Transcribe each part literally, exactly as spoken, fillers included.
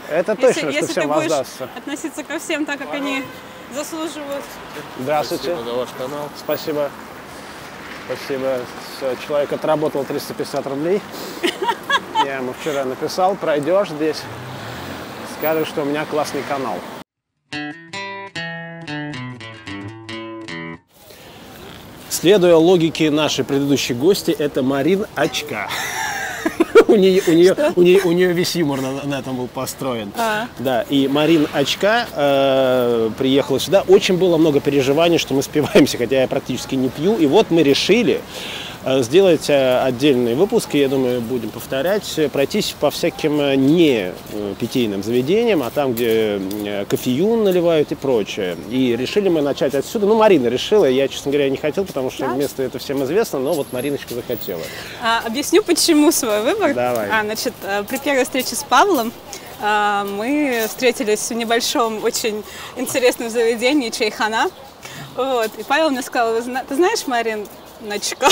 Это если, точно, если что всем ты будешь воздастся. относиться ко всем так, как они заслуживают. Здравствуйте. Спасибо за ваш канал. Спасибо. Спасибо. Все, человек отработал триста пятьдесят рублей. Я ему вчера написал, пройдешь здесь, скажешь, что у меня классный канал. Следуя логике нашей предыдущей гости, это Марин Очка. У нее, у, нее, у, нее, у нее весь юмор на, на этом был построен. А. Да, и Марин Очка э, приехала сюда. Очень было много переживаний, что мы спиваемся, хотя я практически не пью. И вот мы решили э, сделать э, отдельные выпуски, я думаю, будем повторять, пройтись по всяким не питейным заведениям, а там, где кофеюн наливают и прочее. И решили мы начать отсюда. Ну, Марина решила, я, честно говоря, не хотел, потому что да? Место это всем известно, но вот Мариночка захотела. А, объясню, почему свой выбор. Давай. А, значит, при первой встрече с Павлом а, мы встретились в небольшом, очень интересном заведении Чайхана. Вот. И Павел мне сказал: ты знаешь, Марин Очка,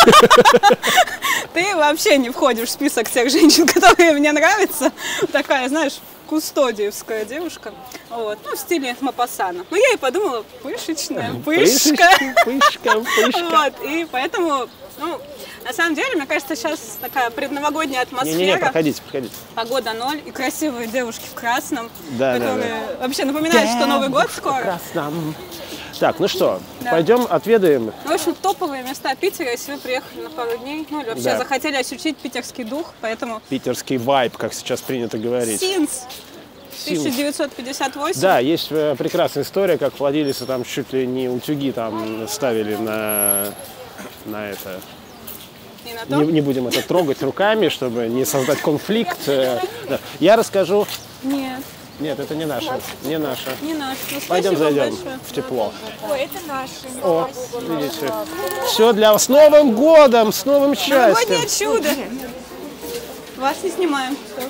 ты вообще не входишь в список тех женщин, которые мне нравятся. Такая, знаешь, кустодиевская девушка, вот, ну, в стиле Мопассана. Ну, я и подумала, пышечная, пышка. Пышка, пышка. Вот, и поэтому, ну, на самом деле, мне кажется, сейчас такая предновогодняя атмосфера. Не-не-не, проходите, проходите. Погода ноль и красивые девушки в красном, да, которые да, да. вообще напоминают, что Новый год скоро. В красном. Так, ну что, да. Пойдем отведаем. В общем, топовые места Питера, если вы приехали на пару дней, ну или вообще да. захотели ощутить питерский дух, поэтому... Питерский вайб, как сейчас принято говорить. Синс. тысяча девятьсот пятьдесят восемь. Да, есть прекрасная история, как владельцы там чуть ли не утюги там ставили на, на это. Не, на то? Не, не будем это трогать руками, чтобы не создать конфликт. Я расскажу. Нет. Нет, это не наше. Не наше. Не наше. Ну, пойдем зайдем большое. в тепло. Ой, это наше. О, видите. Все для вас. С Новым годом, с новым счастьем. Новогоднее чудо. Вас не снимаем. Все.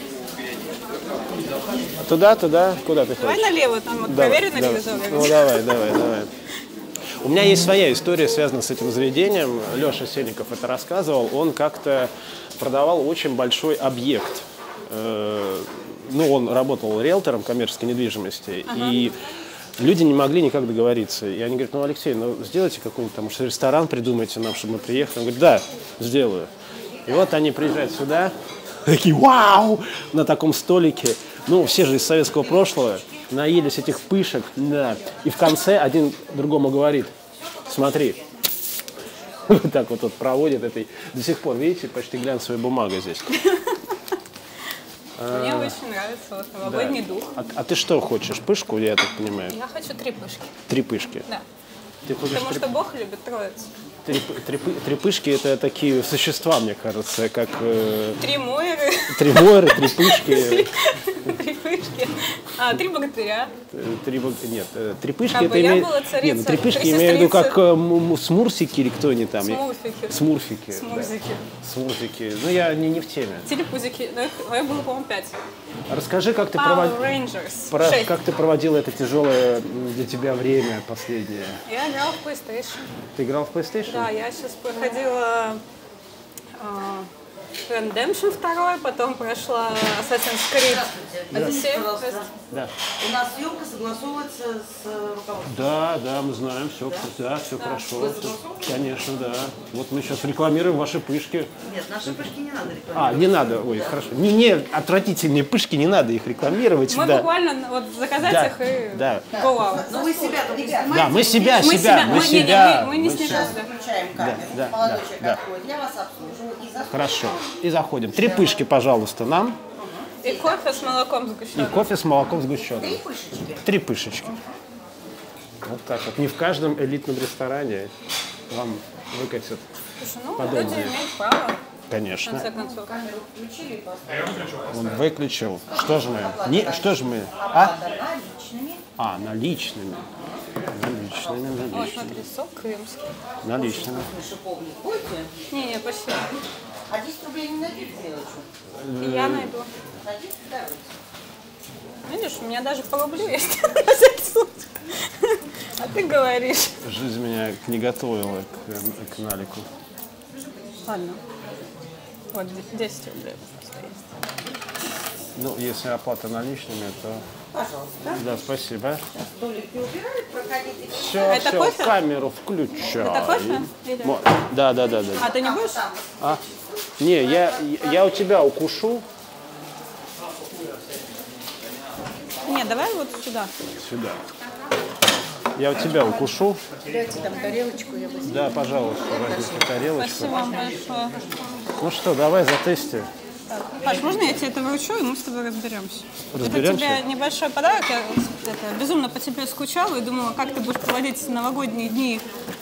Туда, туда, куда ты хочешь? Давай налево, там вот проверенный ревизор. Ну давай, давай, давай. У меня есть своя история, связанная с этим заведением. Леша Сенников это рассказывал. Он как-то продавал очень большой объект. Ну, он работал риэлтором коммерческой недвижимости. Ага. И люди не могли никак договориться. И они говорят: ну, Алексей, ну сделайте какой-нибудь там, может, ресторан придумайте нам, чтобы мы приехали. Он говорит: да, сделаю. И вот они приезжают сюда, такие: вау! На таком столике. Ну, все же из советского прошлого наелись этих пышек, да. И в конце один другому говорит: смотри. Вот так вот, вот проводит этой. До сих пор, видите, почти глянцевая бумага здесь. Мне а, очень нравится вот новогодний да. дух. А, а ты что хочешь? Пышку, я так понимаю? Я хочу три пышки. Три пышки? Да. Ты Потому три... что Бог любит троицу. Три, три, три пышки — это такие существа, мне кажется, как... Э... Три мойры. Три мойры, три пышки. Три пышки. А, три богатыря. Три Нет, три пышки это имеет... Нет, ну, три пышки имею в виду как э, смурсики или кто они там? Смурфики. Смурфики. Смурзики. Да. Смурфики. Ну, я не, не в теме. Телепузики. Ну, их, их было, по-моему, пять. Расскажи, как ты, провод... Про... как ты проводила это тяжелое для тебя время последнее? Я играла в PlayStation. Ты играл в PlayStation? Да, я сейчас проходила uh, Redemption два, потом прошла Assassin's Creed Odyssey. Да. У нас съемка согласовывается с руководством. Да, да, мы знаем, все, да? Да, все да. хорошо. Все, конечно, да. Вот мы сейчас рекламируем ваши пышки. Нет, наши пышки не надо рекламировать. А, не надо, ой, хорошо. Не, не, отвратительные пышки, не надо их рекламировать. Мы да. буквально вот заказать да. их и да. go out. Но вы себя не снимаете. Да, мы себя, мы себя, себя, мы мы, себя. Не, не, мы, мы не мы снимаем. Сейчас включаем камеру, да, молодой да, человек да. отходит, я вас обслуживаю. И заходим. Хорошо, и заходим. Три пышки, пожалуйста, нам. И кофе с молоком сгущенным. И кофе с молоком сгущенным. Три пышечки. Три пышечки. Вот так вот. Не в каждом элитном ресторане вам выкатят. Слушай, ну, подобные. люди имеют право. Конечно. В конце концов. Камеру включили, Он выключил. Что же мы? Не, что же мы? А? наличными. А, наличными. Наличными, наличными. О, смотри, сок крымский. Наличными. Шиповник будете? Не, не, спасибо. А десять рублей не найдете мелочью? Я найду. Найдите, давайте. Видишь, у меня даже по рублю есть. А ты говоришь. Жизнь меня не готовила к, к налику. Ладно. Вот, десять рублей просто есть. Ну, если оплата наличными, то... Пожалуйста. Да, спасибо. Столики убирают, проходите. Все, Это все, кофе? камеру включаю. Это кофе? Или- Мо- Да, да, да, да. А ты не будешь? А? Не, я, я у тебя укушу. Нет, давай вот сюда. Сюда. Я у тебя укушу. Дайте там тарелочку, я возьму. Да, пожалуйста, возьмите тарелочку. Спасибо вам большое. Ну что, давай затести. Паш, можно я тебе это вручу, и мы с тобой разберемся? Разберемся? Это тебе небольшой подарок. Я это, безумно по тебе скучала и думала, как ты будешь проводить новогодние дни.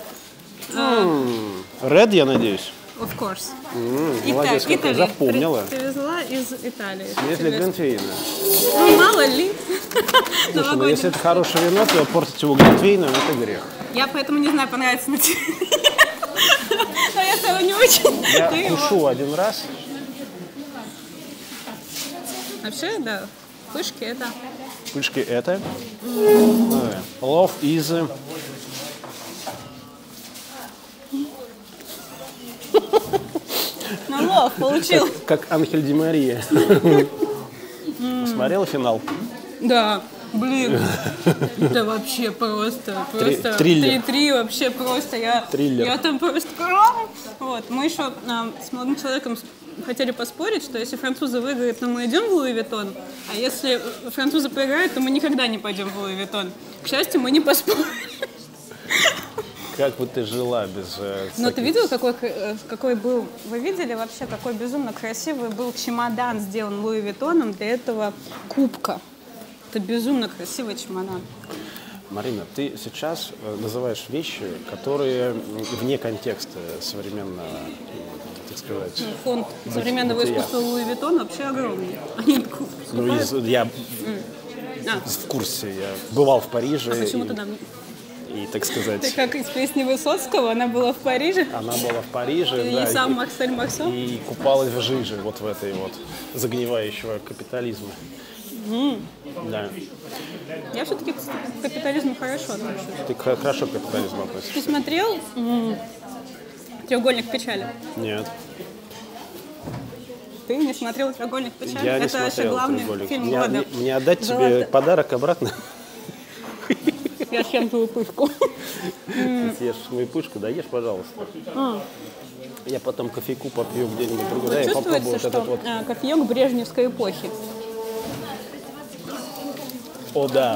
Ред, я надеюсь. Of course. М, Итак, молодец, какая, Италия. запомнила. При- Привезла из Италии. Если Тебе- глинтвейна. Ну, мало ли. Слушай, ну Новогодний. если это хорошее вино, то портить его глинтвейном – это грех. Я поэтому не знаю, понравится на тебе. Но я его не очень. Я Ты его- кушу один раз. Вообще, да, пышки это... Пышки это. Ой, Love is... Ну, лов, получил. Как Анхель Ди Мария. Смотрела финал? Да, блин, это вообще просто, просто триллер. три-три вообще просто, я, Триллер. я там просто, вот, мы еще а, с молодым человеком с- хотели поспорить, что если французы выиграют, то мы идем в Луи Виттон, а если французы проиграют, то мы никогда не пойдем в Луи Виттон. К счастью, мы не поспорили. Как бы ты жила без... э, Но ты всяких- видел, какой, э, какой был, вы видели вообще, какой безумно красивый был чемодан, сделан Луи Виттоном для этого кубка. Это безумно красивый чемодан. Марина, ты сейчас э, называешь вещи, которые м, вне контекста современного, м, так сказать... Фонд современного бытия. искусства Луи Виттон вообще огромный. Они ку- Ну, покупают. из- я А, в курсе, я бывал в Париже. а почему и, ты там? и, так Ты сказать, как из песни Высоцкого, она была в Париже, она была в Париже, и да, сам и- Марсель Марсо. и купалась в жиже, вот в этой вот загнивающего капитализма. Да. Я все-таки к капитализму хорошо отношусь. Ты к- хорошо к капитализму Ты относишься? смотрел м, «Треугольник печали»? Нет. Ты не смотрел «Треугольник печали»? Я не Это вообще смотрел главный «Треугольник». фильм Мне, года. мне- мне отдать тебе Золото- подарок обратно? Я съем твою пышку. Ты съешь свою пышку, да ешь, пожалуйста. Я потом кофейку попью где-нибудь другой. Да, я попробую Чувствуется, вот этот что вот. а, кофеек брежневской эпохи. О, да.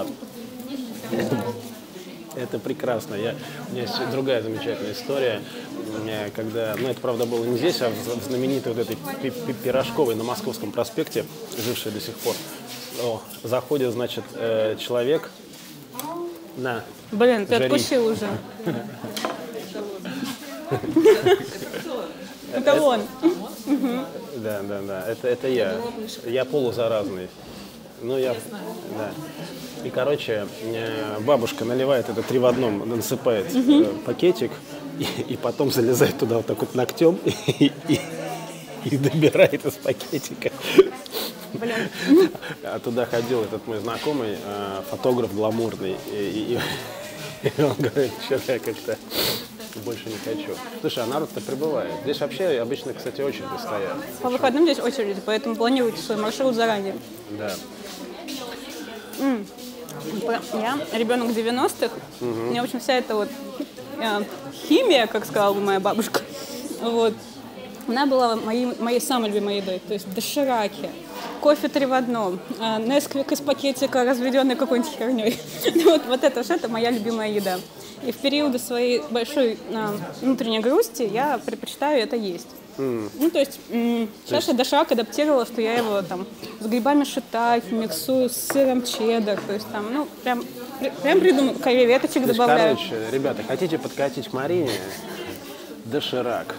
Это прекрасно. Я, у меня есть другая замечательная история, Э, когда, ну это правда было не здесь, а в, в знаменитой вот этой пи- пи- Пирожковой на Московском проспекте, жившей до сих пор. О, заходит, значит, э, человек на Блин, ты Жари. откусил уже. Это он. Да, да, да. Это, это я. Я полузаразный. Ну, я... Да. И, короче, э, бабушка наливает это три в одном, насыпает э, пакетик, и, и потом залезает туда вот так вот ногтем и, и, и добирает из пакетика. Блин. А туда ходил этот мой знакомый, э, фотограф гламурный, и, и- и он говорит, что я как-то больше не хочу. Слушай, а народ-то прибывает. Здесь вообще обычно, кстати, очереди стоят. По выходным здесь очередь, поэтому планируйте свой маршрут заранее. Да. Я ребенок девяностых. У меня, в общем, вся эта вот э, химия, как сказала бы моя бабушка, вот, она была моей, моей самой любимой едой. То есть дошираки, кофе три в одном, э, несквик из пакетика, разведенный какой-нибудь херней. Вот, вот это все, это моя любимая еда. И в периоды своей большой э, внутренней грусти я предпочитаю это есть. Mm. Ну, то есть, м- сейчас я доширак адаптировала, что я его там с грибами шиитаке миксую, с сыром чеддер, то есть там, ну, прям, при- прям придумала, креветочек То есть, добавляю. короче, ребята, хотите подкатить к Марине? Доширак.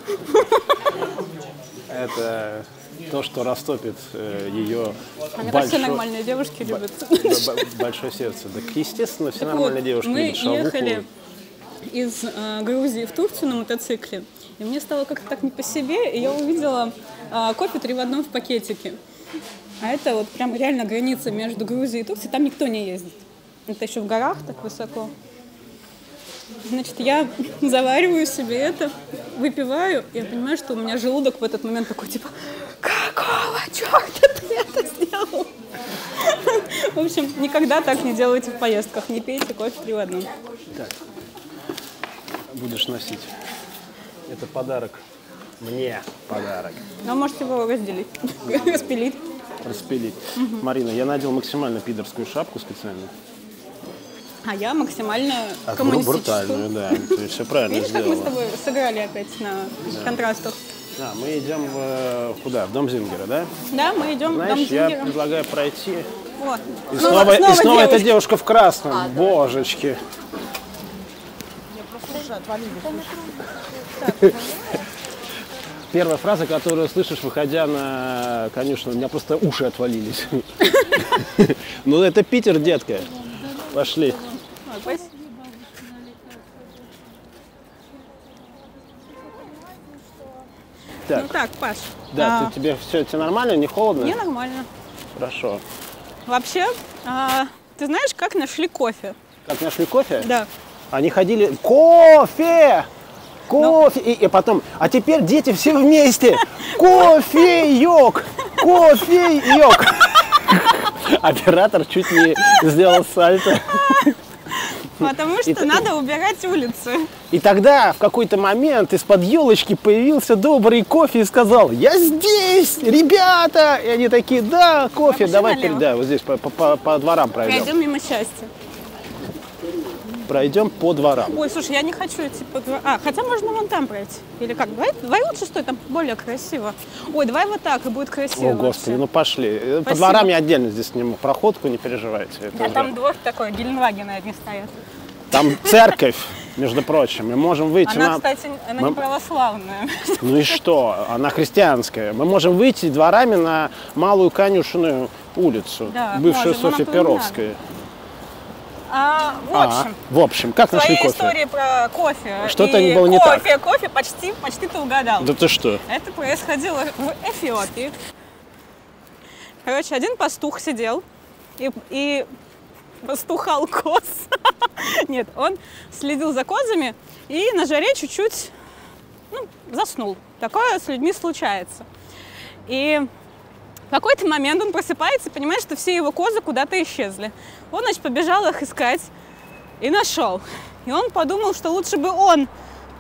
Это то, что растопит э, ее А мне кажется, все большое, нормальные девушки любят. б- б- большое сердце. Так, естественно, все Так нормальные вот, девушки мы любят шавуху. ехали из э, Грузии в Турцию на мотоцикле, и мне стало как-то так не по себе, и я увидела э, кофе три в одном в пакетике. А это вот прям реально граница между Грузией и Турцией, там никто не ездит. Это еще в горах так высоко. Значит, я завариваю себе это, выпиваю, и я понимаю, что у меня желудок в этот момент такой, типа, какого черта ты это сделал? сделал. В общем, никогда так не делайте в поездках. Не пейте кофе три в одном. Так, будешь носить. Это подарок. Мне подарок. Но можете его разделить, распилить. Распилить. Угу. Марина, я надел максимально пидорскую шапку специально. А я максимально а, коммунистическую. Брутальную, да. Ты все правильно Видишь, сделала. как мы с тобой сыграли опять на да. контрастах. Да, мы идем в, куда? В дом Зингера, да? Да, мы идем Знаешь, в дом Зингера. я предлагаю пройти. Вот. И снова, снова, снова, и снова девушка. эта девушка в красном. А, божечки. Я просто уже отвалились. Первая фраза, которую слышишь, выходя на конюшню, у меня просто уши отвалились. Ну, это Питер, детка. Пошли. Так. Ну так, Паш. Да, а... ты, тебе все, тебе нормально, не холодно? Мне нормально. Хорошо. Вообще, а, ты знаешь, как нашли кофе? Как нашли кофе? Да. Они ходили... Кофе! Кофе! Ну... И, и потом... А теперь дети все вместе! Кофеек! Кофеек! Оператор чуть не сделал сальто. Потому что и надо убирать улицы. И тогда в какой-то момент из-под елочки появился добрый кофе и сказал: я здесь, ребята! И они такие: да, кофе, а давай передай, вот здесь по, по, по дворам пройдем. Пройдем мимо счастья. Пройдем по дворам. Ой, слушай, я не хочу идти по дворам. А, хотя можно вон там пройти. Или как? Давай, давай лучше стой, там более красиво. Ой, давай вот так, и будет красиво. О, Господи, вообще. ну пошли. Спасибо. По дворам я отдельно здесь сниму проходку, не переживайте. Это да, уже... там двор такой, Геленвагены одни стоят. Там церковь, между прочим. Мы можем выйти она, на... кстати, она Мы... не православная. Ну и что? Она христианская. Мы можем выйти дворами на Малую Конюшенную улицу, да, бывшую можем, Софья Перовская. А, в общем, а, в общем, как нашли кофе? истории про кофе. Что-то и было не кофе, так. Кофе, почти, почти ты угадал. Да ты что? Это происходило в Эфиопии. Короче, один пастух сидел и, и пастухал коз. Нет, он следил за козами и на жаре чуть-чуть ну, заснул. Такое с людьми случается. И в какой-то момент он просыпается и понимает, что все его козы куда-то исчезли. Он, значит, побежал их искать и нашел. И он подумал, что лучше бы он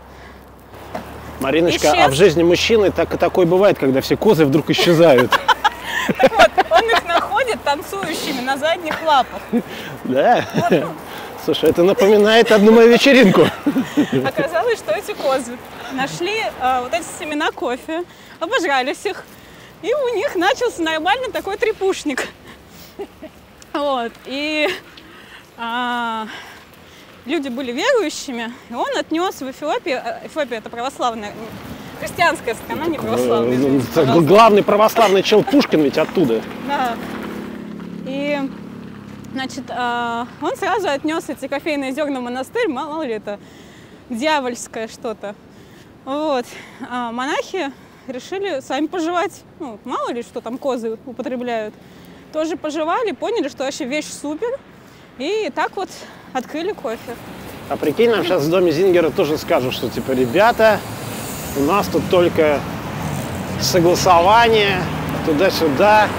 Мариночка, исчез. А в жизни мужчины так и такое бывает, когда все козы вдруг исчезают. Так вот, он их находит танцующими на задних лапах. Да? Слушай, это напоминает одну мою вечеринку. Оказалось, что эти козы нашли а, вот эти семена кофе, обожрались их, и у них начался нормальный такой трепушник. Вот. И а, люди были верующими, и он отнес в Эфиопию. Эфиопия — это православная, христианская страна, не православная. Главный православный чел Пушкин ведь оттуда. Да. И, значит, он сразу отнес эти кофейные зерна в монастырь, мало ли это дьявольское что-то. Вот. А монахи решили сами пожевать. Ну, мало ли, что там козы употребляют. Тоже пожевали, поняли, что вообще вещь супер. И так вот открыли кофе. А прикинь, нам сейчас в доме Зингера тоже скажут, что типа, ребята, у нас тут только согласование, туда-сюда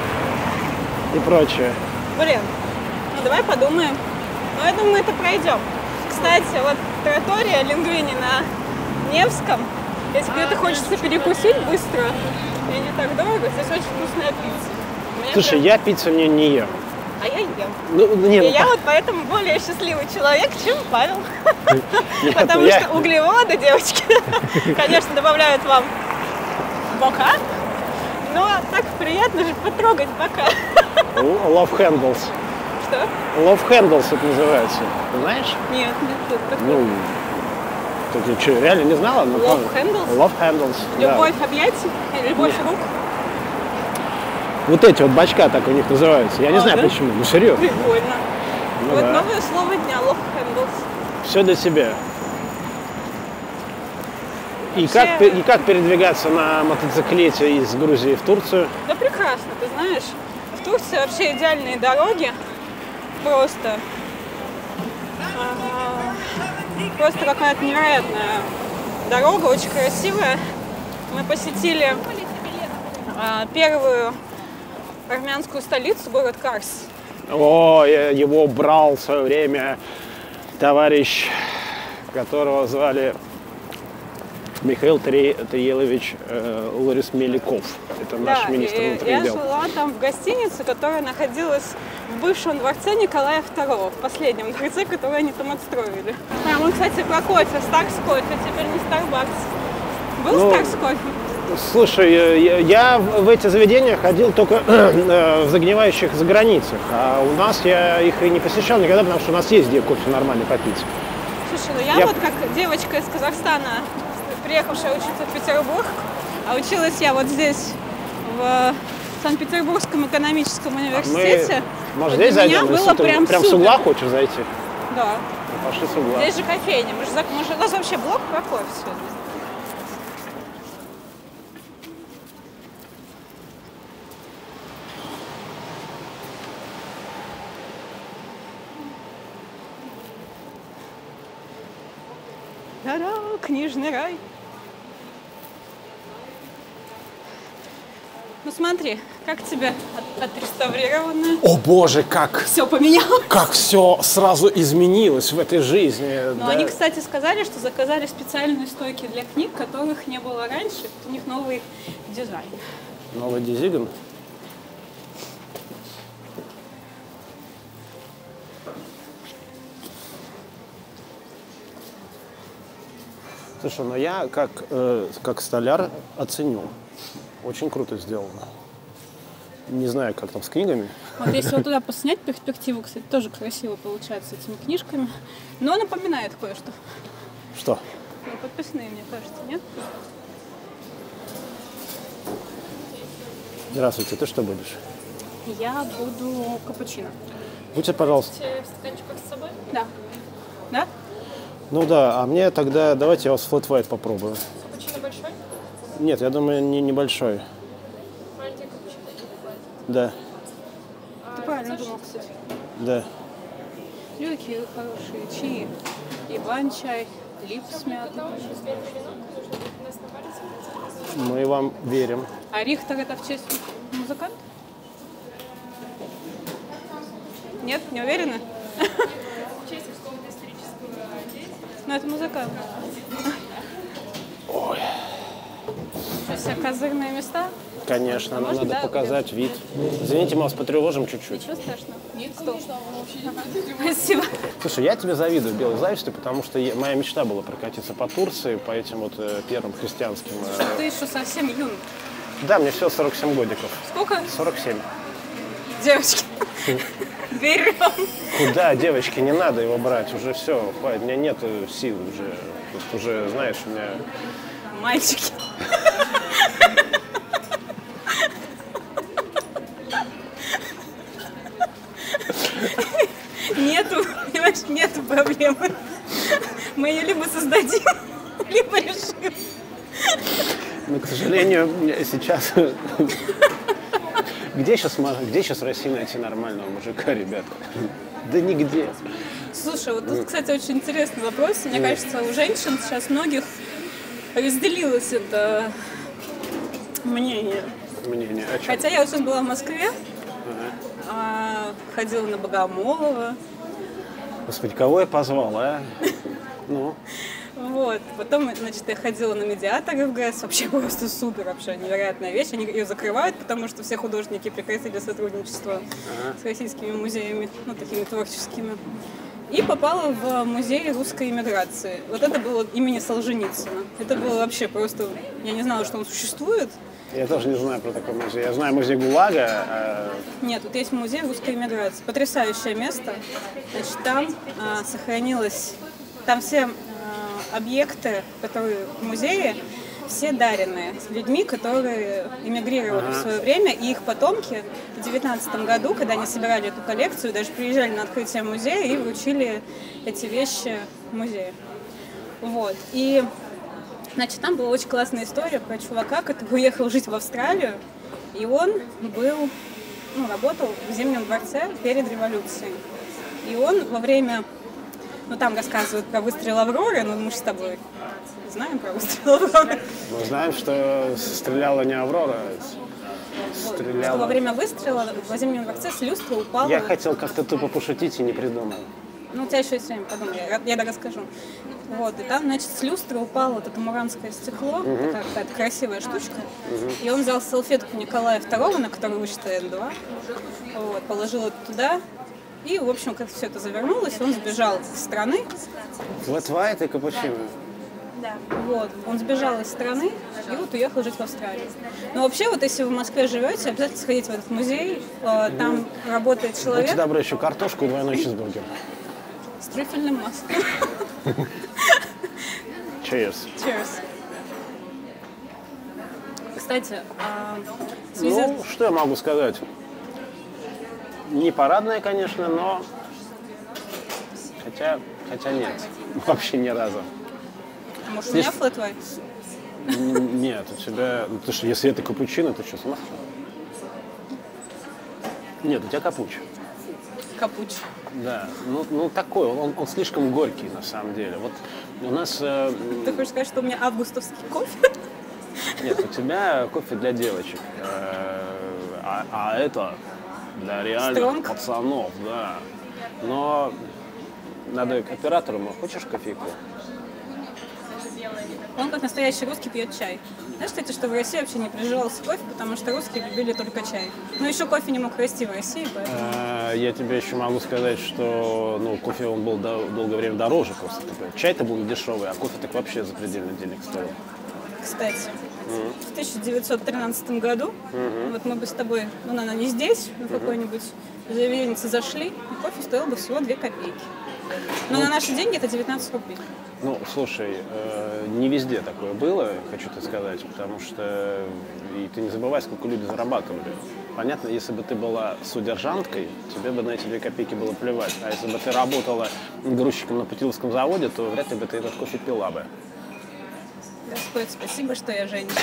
и прочее. Блин, ну давай подумаем. Ну, я думаю, мы это пройдем. Кстати, вот тратория Лингвини на Невском. Если где-то хочется перекусить быстро и не так дорого, здесь очень вкусная пицца. Мне Слушай, прям... я пиццу не, не ем. А я ем. Ну, нет, и ну, я вот поэтому более счастливый человек, чем Павел. Нет, Потому я... что углеводы, девочки, конечно, добавляют вам бока. Но так приятно же потрогать бока. Love handles. Что? Love handles это называется. Ты знаешь? Нет, нет, тут такое. Ну, ты, ты что, реально не знала? Ну, Love handles? Love handles. Любовь Да. объятий? Любовь рук? Вот эти вот бачка так у них называются. Я не А, знаю да? почему. Ну, серьезно. Прикольно. Ну, Вот да. новое слово дня. Love handles. Все для тебя. И Вообще- как, пе- и как передвигаться на мотоциклете из Грузии в Турцию? Да прекрасно, ты знаешь. В Турции вообще идеальные дороги. Просто. а, Просто какая-то невероятная дорога, очень красивая. Мы посетили а, первую армянскую столицу, город Карс. О, его брал в свое время товарищ, которого звали Михаил Триелович э, Ларис Меляков. Это наш Да, министр и внутренних я дел. жила там в гостинице, которая находилась в бывшем дворце Николая второго, в последнем дворце, который они там отстроили. А, мы, кстати, про кофе. Старкс кофе, теперь не Starbucks. Был Ну, Старкс кофе? Слушай, я, я в эти заведения ходил только в загнивающих за границах, а у нас я их и не посещал никогда, потому что у нас есть где кофе нормально попить. Слушай, ну я, Я- вот как девочка из Казахстана, приехавшая учиться в Петербург, а училась я вот здесь, в Санкт-Петербургском экономическом университете. Мы, может, вот здесь для меня зайдем? Если было ты прям прям с супер. угла хочешь зайти? Да. Ну, пошли с угла. Здесь же кофейня. Мы же, зак- мы же- у нас вообще блок про кофе сегодня. Та-да, книжный рай. Ну смотри, как тебе от- отреставрированное? О боже, как, Все поменялось. как все сразу изменилось в этой жизни. Но да. они, кстати, сказали, что заказали специальные стойки для книг, которых не было раньше. У них новый дизайн. Новый дизайн. Слушай, ну я как, э, как столяр оценю. Очень круто сделано. Не знаю, как там с книгами. Вот если вот туда поснять перспективу, кстати, тоже красиво получается с этими книжками. Но напоминает кое-что. Что? Ну, подписные, мне кажется, нет? Здравствуйте, ты что будешь? Я буду капучино. Будьте, пожалуйста. В стаканчиках с собой? Да. Да? Ну да, а мне тогда давайте я вас флэт white попробую. Капучино большой? Нет, я думаю, не небольшой. Маленький капучино или white? Да, Ты правильно думал, кстати. да. Люди такие хорошие. Чаи. Иван-чай, лип с мятой. Мы вам верим. А Рихтер это в честь музыканта? Нет, не уверены? В честь какого-то исторического деятеля. Ну, это музыкант. Ой, Сейчас все козырные места. конечно, нам можно, надо да, показать вид. Извините, мы вас потревожим чуть-чуть. Ничего страшного. Нет, конечно, он вообще не будет. Спасибо. Слушай, я тебе завидую белой завистью, потому что я- моя мечта была прокатиться по Турции, по этим вот э, первым христианским. э, Ты еще совсем юн. Да, мне всего сорок семь годиков. Сколько? сорок семь. Девочки. Берем. Куда, девочки, не надо его брать, уже все, хватит, у меня нет сил уже. То есть уже, знаешь, у меня... Мальчики. Нету, понимаешь, нету проблемы. Мы ее либо создадим, либо решим. Но, к сожалению, сейчас... Где сейчас, где сейчас в России найти нормального мужика, ребята? Да нигде. Слушай, вот тут, кстати, очень интересный вопрос. Мне кажется, у женщин сейчас многих разделилось это мнение. Мнение о чем? Хотя я вот сейчас была в Москве, а, ходила на Богомолова. Господи, кого я позвал, а? Ну, Вот. Потом, значит, я ходила на медиаторы в ГЭС. Вообще просто супер, вообще невероятная вещь. Они ее закрывают, потому что все художники прекратили сотрудничество с российскими музеями, ну, такими творческими. И попала в музей русской эмиграции. Вот это было имени Солженицына. Это было вообще просто... Я не знала, что он существует. я тоже не знаю про такой музей. Я знаю музей ГУЛАГа. а, Нет, тут есть музей русской эмиграции. Потрясающее место. Значит, там а, сохранилось... Там все а, объекты, которые в музее, все даренные людьми, которые эмигрировали в свое время, и их потомки в девятнадцатом году, когда они собирали эту коллекцию, даже приезжали на открытие музея и вручили эти вещи в музее. Вот. И, значит, там была очень классная история про чувака, который уехал жить в Австралию, и он был, ну, работал в Зимнем дворце перед революцией. И он во время, ну, там рассказывают про выстрел Авроры, но мы же с тобой знаем про выстрел Авроры. Мы знаем, что стреляла не Аврора. Вот. Стреляла. Что во время выстрела во Зимнем дворце с люстры упала. Я хотел как-то тупо пошутить и не придумал. Ну, у тебя еще есть время, подумай, я, я да расскажу. Вот, и там, значит, с люстры упало вот это муранское стекло, Угу. такая какая-то красивая штучка. Угу. И он взял салфетку Николая второго, на которую вышито эн два, вот, положил это туда. И, в общем, как все это завернулось, он сбежал из страны. Вот твоя ты капучино. Да. Вот, он сбежал из страны и вот уехал жить в Австралию. Но вообще, вот если вы в Москве живете, обязательно сходите в этот музей. Э, Там работает Будьте человек добры, еще картошку и двойной чизбургер. с трюфельным маслом. Cheers. Cheers. Кстати, а, в связи Ну, что я могу сказать? Не парадная, конечно, но... Хотя, хотя нет. Вообще ни разу. может, у меня здесь- флэт white? Н- Нет, у тебя... Ну, ты что, если это капучино, ты что, с ума сошел? Нет, у тебя капуч. Капуч. Да, ну, ну такой, он, он слишком горький на самом деле. Вот у нас... э, Ты хочешь сказать, что у меня августовский кофе? Нет, у тебя кофе для девочек, э, а, а это для реальных Стронг? пацанов, да. Но надо к оператору, ну, хочешь кофейку? Он, как настоящий русский, пьет чай. Знаешь, кстати, что в России вообще не приживался кофе, потому что русские любили только чай. Ну, еще кофе не мог расти в России, поэтому... Э, Я тебе еще могу сказать, что ну, кофе он был до- долгое время дороже просто. Чай-то был дешевый, а кофе так вообще запредельно денег стоил. Кстати, в тысяча девятьсот тринадцатом году, вот мы бы с тобой, ну, наверное, не здесь, в какой-нибудь заведеннице зашли, и кофе стоил бы всего две копейки. Но на наши деньги это девятнадцать рублей. Ну, слушай, э, не везде такое было, хочу тебе сказать, потому что и ты не забывай, сколько люди зарабатывали. Понятно, если бы ты была содержанткой, тебе бы на эти две копейки было плевать. А если бы ты работала грузчиком на Путиловском заводе, то вряд ли бы ты этот кофе пила бы. Господь, спасибо, что я женщина.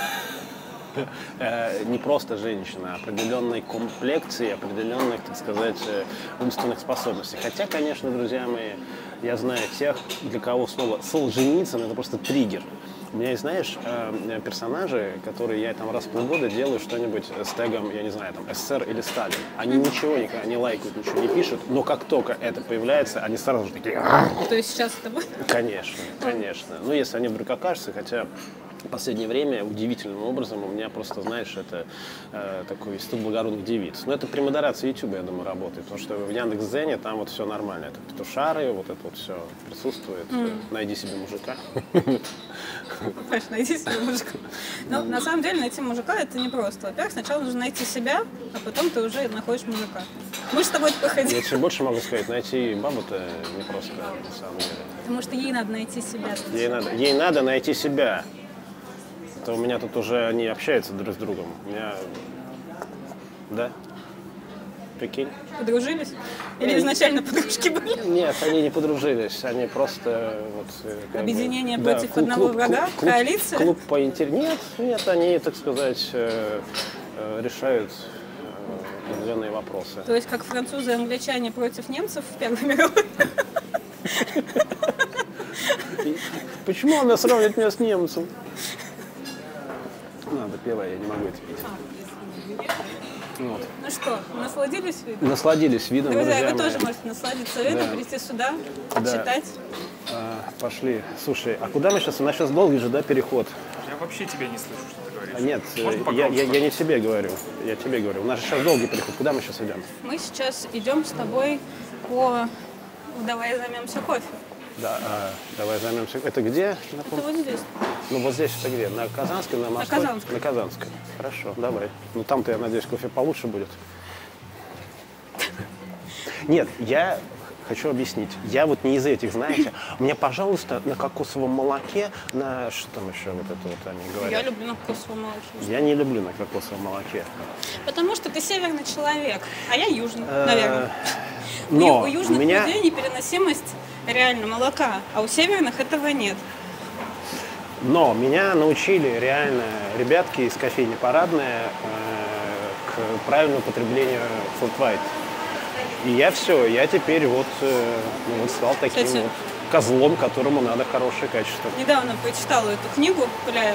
Э, не просто женщина, а определенной комплекции, определенных, так сказать, э, умственных способностей. Хотя, конечно, друзья мои, я знаю тех, для кого слово Солженицын — это просто триггер. У меня есть, знаешь, э, персонажи, которые я там раз в полгода делаю что-нибудь с тегом, я не знаю, там, СССР или Сталин. Они ничего никогда не лайкают, ничего не пишут, но как только это появляется, они сразу же такие... То есть сейчас это будет? Конечно, конечно. Ну, если они вдруг окажутся, хотя в последнее время удивительным образом у меня просто, знаешь, это э, такой институт благородных девиц. Но это при модерации YouTube, я думаю, работает, потому что в Яндекс.Дзене там вот все нормально. Это петушары, вот это вот все присутствует. Mm. Найди себе мужика. Конечно, найди себе мужика. Но на самом деле найти мужика это непросто. Во-первых, сначала нужно найти себя, а потом ты уже находишь мужика. Мы же с тобой походили. Я тебе больше могу сказать, найти бабу-то непросто, на самом деле. Потому что ей надо найти себя. Ей надо, ей надо найти себя. То у меня тут уже они общаются друг с другом. У меня... Да? Прикинь? Подружились? Или изначально подружки были? Нет, они не подружились, они просто... Вот, как Объединение бы, против клуб- одного клуб- врага? клуб- Коалиция? Клуб по интересам. Нет, нет, они, так сказать, э, э, решают э, определенные вопросы. То есть как французы и англичане против немцев в Первой мировой? И почему она сравнивает меня с немцем? Надо, пивай, я не могу это пить. Вот. Ну что, насладились видом? Насладились видом, Друзья, друзья вы мои. тоже можете насладиться видом, Да. прийти сюда, Да. читать. А, пошли. Слушай, а куда мы сейчас? У нас сейчас долгий же, да, переход? Я вообще тебя не слышу, что ты говоришь. А нет, Можно э, я, погромче, я, я не тебе говорю. Я тебе говорю. У нас же сейчас долгий переход. Куда мы сейчас идем? Мы сейчас идем с тобой по... Давай займемся кофе. Да, а, давай займемся. Это где? Это вот здесь. Ну вот здесь это где? На Казанской, на Москве? Казанской. На Казанской. Хорошо, давай. Ну там-то, я надеюсь, кофе получше будет. Нет, я хочу объяснить. Я вот не из этих, знаете. Мне, пожалуйста, на кокосовом молоке, на что там еще вот это вот они говорят? Я люблю на кокосовом молоке. Я не люблю на кокосовом молоке. Потому что ты северный человек, а я южный, Э, наверное. Но у южных у меня... людей непереносимость реально молока, а у северных этого нет. Но меня научили реально ребятки из кофейни «Парадная» э, к правильному потреблению flat white. И я все, я теперь вот, э, ну, вот стал таким Кстати, вот козлом, которому надо хорошее качество. Недавно прочитала эту книгу Пыляева.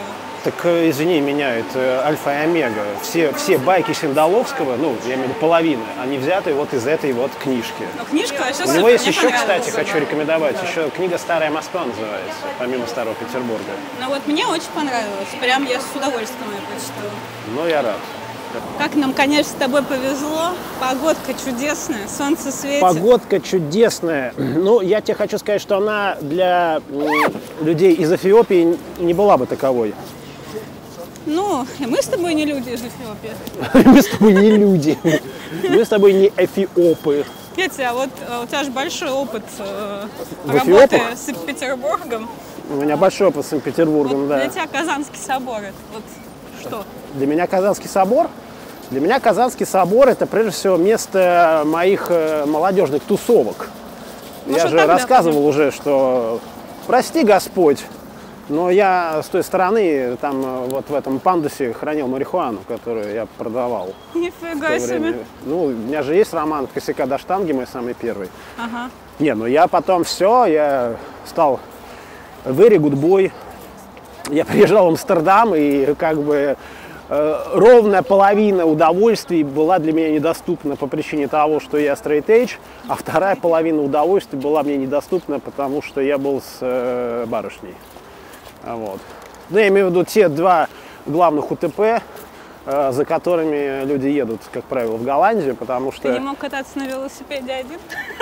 Так, извини меня, это альфа и омега. Все, все байки Синда-Ловского, ну, я имею в виду половина, они взяты вот из этой вот книжки. Ну, книжка вообще У супер, него есть мне еще, понравилась. кстати, хочу рекомендовать, еще книга «Старая Москва» называется, помимо «Старого Петербурга». Ну вот мне очень понравилось. Прям я с удовольствием ее прочитала. Ну, я рад. Как нам, конечно, с тобой повезло. Погодка чудесная, солнце светит. Погодка чудесная. Ну, я тебе хочу сказать, что она для м, людей из Эфиопии не была бы таковой. Ну, и мы с тобой не люди из Эфиопии. Мы с тобой не люди. Мы с тобой не эфиопы. Петя, а вот э, у тебя же большой опыт э, В работы Эфиопах? с Петербургом. У меня большой опыт с Санкт-Петербургом, Вот да. для тебя Казанский собор, это вот что? Для меня Казанский собор? Для меня Казанский собор – это, прежде всего, место моих э, молодежных тусовок. Ну, я что же тогда? рассказывал уже, что прости Господь, но я с той стороны, там, э, вот в этом пандусе хранил марихуану, которую я продавал. в Нифига то себе. время. Ну, у меня же есть роман «От косяка до штанги», мой самый первый. Ага. Не, ну я потом все, я стал very good boy. Я приезжал в Амстердам, и как бы э, ровная половина удовольствий была для меня недоступна по причине того, что я straight edge, а вторая половина удовольствий была мне недоступна, потому что я был с э, барышней. Вот. Ну, я имею в виду те два главных УТП, э, за которыми люди едут, как правило, в Голландию, потому что... Ты не мог кататься на велосипеде один?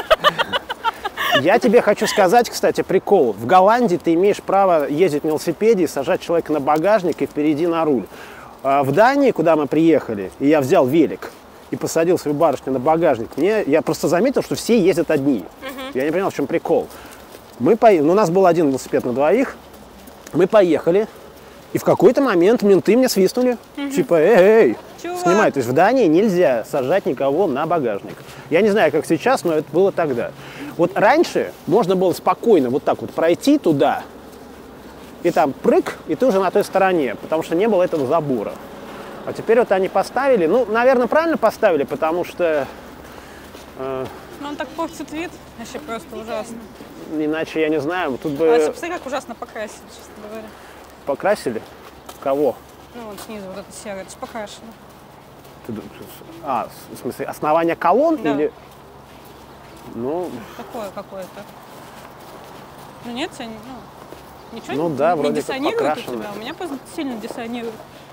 Я тебе хочу сказать, кстати, прикол. В Голландии ты имеешь право ездить на велосипеде, сажать человека на багажник и впереди на руль. А в Дании, куда мы приехали, и я взял велик и посадил свою барышню на багажник, мне, я просто заметил, что все ездят одни. Uh-huh. Я не понял, в чем прикол. Мы по... ну, у нас был один велосипед на двоих, мы поехали, и в какой-то момент менты мне свистнули. Uh-huh. Типа, эй, эй, Чувак. снимай. То есть в Дании нельзя сажать никого на багажник. Я не знаю, как сейчас, но это было тогда. Вот раньше можно было спокойно вот так вот пройти туда, и там прыг, и ты уже на той стороне, потому что не было этого забора. А теперь вот они поставили, ну, наверное, правильно поставили, потому что... Э, Ну он так портит вид, вообще просто ужасно. иначе, я не знаю, тут бы А вообще, посмотри, как ужасно покрасили, честно говоря. покрасили. Кого? Ну вот снизу вот это серое, это же покрашено. Ты ду- А, в смысле, основание колонн Да. или... Ну, Такое какое-то. Ну нет, тебя не- ну, ничего Ну не, да, не вроде как диссонирует у покрашено. тебя? У меня просто сильно диссонирует.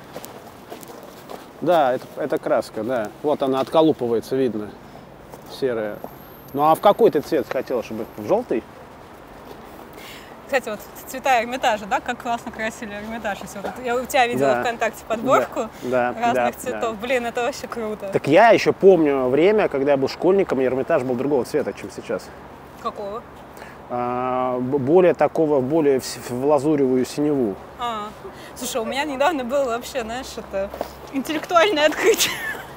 да, это, это краска, да. Вот она отколупывается, видно, серая. Ну, а в какой ты цвет хотела, чтобы в желтый? Кстати, вот цвета Эрмитажа, да, как классно красили Эрмитаж. Если вот я у тебя видела Да. ВКонтакте подборку Да, да, разных да, цветов. Блин, это вообще круто. Так я еще помню время, когда я был школьником, и Эрмитаж был другого цвета, чем сейчас. Какого? А, б- более такого, более в, с- в лазуревую синеву. А, слушай, у меня недавно было вообще, знаешь, это интеллектуальное открытие.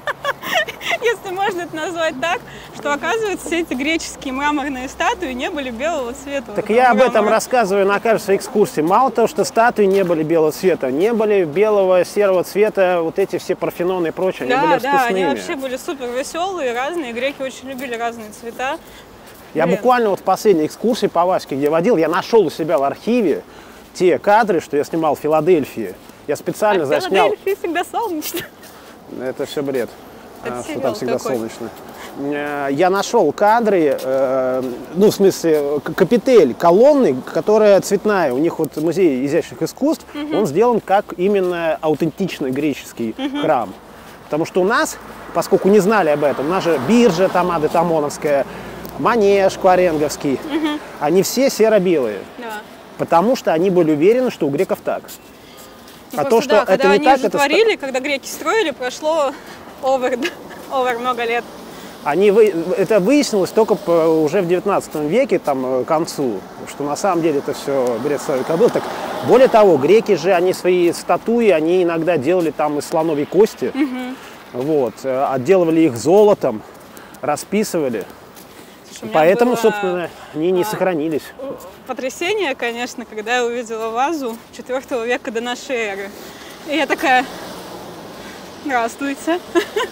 Если можно это назвать так, что, оказывается, все эти греческие мраморные статуи не были белого цвета. Так Вот я об мрамор. этом рассказываю на каждой своей экскурсии. Мало того, что статуи не были белого цвета, не были белого, серого цвета, вот эти все парфеноны и прочее, они Да, были да, они расписными. вообще были супер веселые, разные. Греки очень любили разные цвета. Я Блин. буквально вот в последней экскурсии по Ваське, где водил, я нашел у себя в архиве те кадры, что я снимал в Филадельфии. Я специально А заснял. Филадельфия всегда солнечно. Это все бред. Это а, что сериал там всегда такой. солнечно. Э, Я нашел кадры, э, ну, в смысле, к- капитель, колонны, которая цветная. У них вот музей изящных искусств, он сделан как именно аутентичный греческий храм. Потому что у нас, поскольку не знали об этом, у нас же биржа Тамады Тамоновская, Манеж Кваренговский, они все серо-белые. Да. Потому что они были уверены, что у греков так. Ну, а просто то, что да, это когда не они так, это... ста- затворили, когда греки строили, прошло овер, овер много лет. Они вы... Это выяснилось только по- уже в девятнадцатом веке, там, э, к концу, что на самом деле это все бред старый кобыл. Так, более того, греки же, они свои статуи, они иногда делали там из слоновой кости, вот, э, отделывали их золотом, расписывали. Слушай, у меня Поэтому, было собственно, они не а, сохранились. потрясение, конечно, когда я увидела вазу четвёртого века до нашей эры. И я такая, здравствуйте.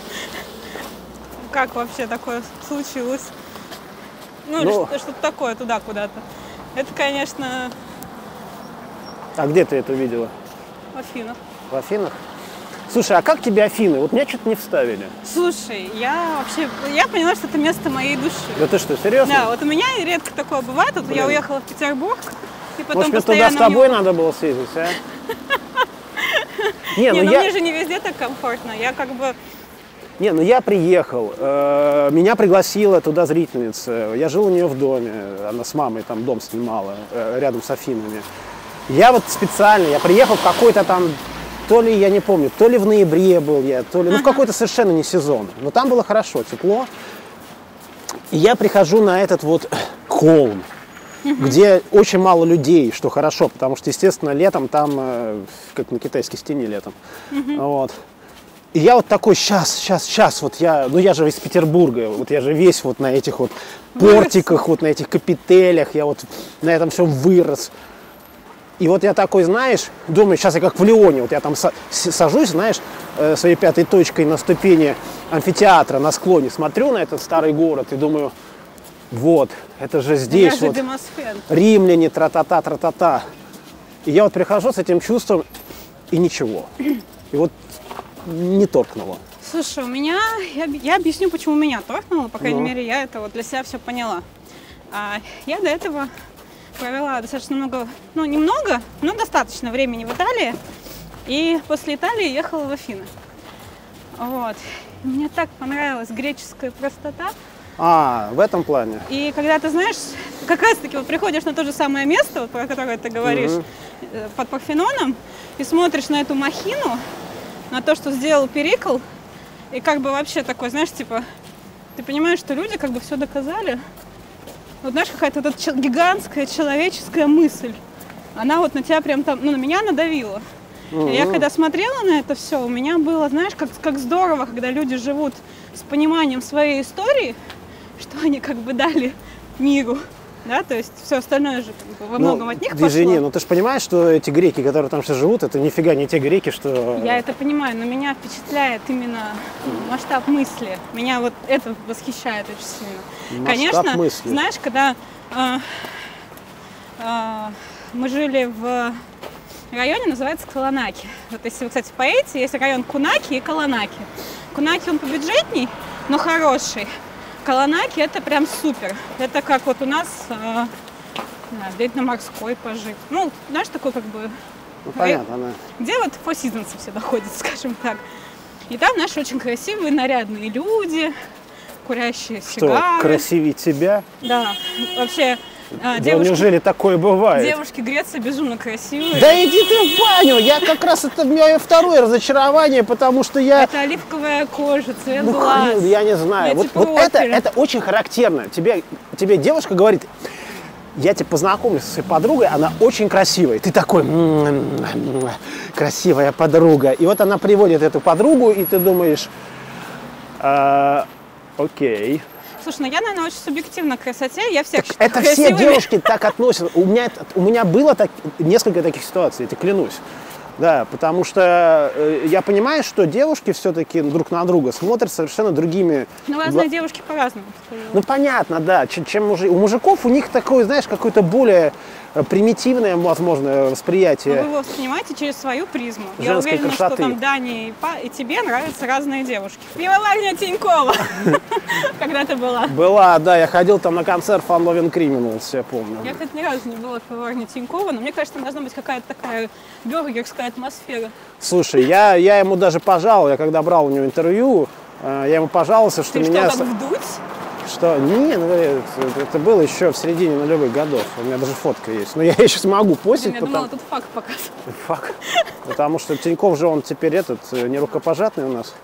Как вообще такое случилось? Ну, или Ну. что- что-то такое туда куда-то. Это, конечно, А где ты это видела? в Афинах. В Афинах? Слушай, а как тебе Афины? Вот меня что-то не вставили. Слушай, я вообще, я поняла, что это место моей души. Да ты что, серьезно? Да, вот у меня редко такое бывает. Вот я уехала в Петербург, и потом Может, мне туда постоянно... с тобой мне... надо было съездить, а? Не, Не, ну ну я... мне же не везде так комфортно. Я как бы... Не, ну я приехал, э, меня пригласила туда зрительница, я жил у нее в доме, она с мамой там дом снимала, э, рядом с Афинами. Я вот специально, я приехал в какой-то там, то ли, я не помню, то ли в ноябре был я, то ли, ну в какой-то совершенно не сезон, но там было хорошо, тепло. И я прихожу на этот вот холм, где очень мало людей, что хорошо, потому что, естественно, летом там, э, как на Китайской стене летом, вот. И я вот такой, сейчас, сейчас, сейчас, вот я, ну я же из Петербурга, вот я же весь вот на этих вот портиках, вот на этих капителях, я вот на этом всем вырос. И вот я такой, знаешь, думаю, сейчас я как в Лионе, вот я там сажусь, знаешь, своей пятой точкой на ступени амфитеатра, на склоне, смотрю на этот старый город и думаю, вот, это же здесь вот римляне, тра-та-та, тра-та-та. И я вот прихожу с этим чувством, и ничего. И вот не торкнуло. Слушай, у меня, я, я объясню, почему меня торкнуло, по крайней Ну. мере, я это вот для себя все поняла. А, я до этого провела достаточно много, ну, немного, но достаточно времени в Италии, и после Италии ехала в Афины. Вот. Мне так понравилась греческая простота. А, в этом плане. И когда ты знаешь, как раз-таки вот приходишь на то же самое место, вот, про которое ты говоришь, mm-hmm. под Парфеноном, и смотришь на эту махину, на то, что сделал Перикл, и как бы вообще такой, знаешь, типа, ты понимаешь, что люди как бы все доказали. Вот знаешь, какая-то вот эта гигантская человеческая мысль, она вот на тебя прям там, ну, на меня надавила. Mm-hmm. И я когда смотрела на это все, у меня было, знаешь, как, как здорово, когда люди живут с пониманием своей истории, что они как бы дали миру. Да, то есть все остальное же как бы, во ну, многом от них Извини, пошло. ну ты же понимаешь, что эти греки, которые там сейчас живут, это нифига не те греки, что... Я это понимаю, но меня впечатляет именно масштаб мысли. Меня вот это восхищает очень сильно. Масштаб Конечно, мысли. знаешь, когда э, э, мы жили в районе, называется Колонаки. Вот если вы, кстати, в поэте, есть район Кунаки и Колонаки. Кунаки он побюджетней, но хороший. Колонаки это прям супер. Это как вот у нас э, где-то на морской пожить. Ну, знаешь, такой как бы... Ну, понятно, да. Где вот Four Seasons все доходят, скажем так. И там наши очень красивые, нарядные люди, курящие сигары. Что, красивее тебя? Да, вообще... А, Да девушки, неужели такое бывает? девушки Греции безумно красивые. Да иди ты в баню! Я как раз, это мое второе разочарование, потому что я... Это оливковая кожа, цвет Ну, глаз. хрен, я не знаю. Вот, вот это, это очень характерно. Тебе, тебе девушка говорит, я тебя познакомлю со своей подругой, она очень красивая. Ты такой, м-м-м, красивая подруга. И вот она приводит эту подругу, и ты думаешь, а, окей. Слушай, ну я, наверное, очень субъективна к красоте, я всех считаю Это красивыми. все девушки так относятся. У меня, у меня было так, несколько таких ситуаций, я тебе клянусь. Да, потому что э, я понимаю, что девушки все-таки друг на друга смотрят совершенно другими... Ну, разные девушки по-разному. Ну, понятно, да. Чем, чем мужи... У мужиков у них такое, знаешь, какое-то более примитивное, возможно, восприятие. Но вы его воспринимаете через свою призму. Женской Я уверена, красоты. что там Дане и, па- и тебе нравятся разные девушки. Пивоварня Тинькова, когда ты была. Была, да, я ходил там на концерт Fun Loving Criminals, я помню. Я, кстати, ни разу не была в пивоварне Тинькова, но мне кажется, там должна быть какая-то такая бюргерская атмосфера. Слушай, я, я ему даже пожаловал, я когда брал у него интервью, э, я ему пожаловался, что Ты меня... что, так вдуть? Что? Не, ну, это, это было еще в середине нулевых годов. У меня даже фотка есть. Но я ее сейчас могу постить. Я потому... думала, тут факт показывать. Факт. Потому что Тиньков же он теперь этот, не рукопожатный у нас.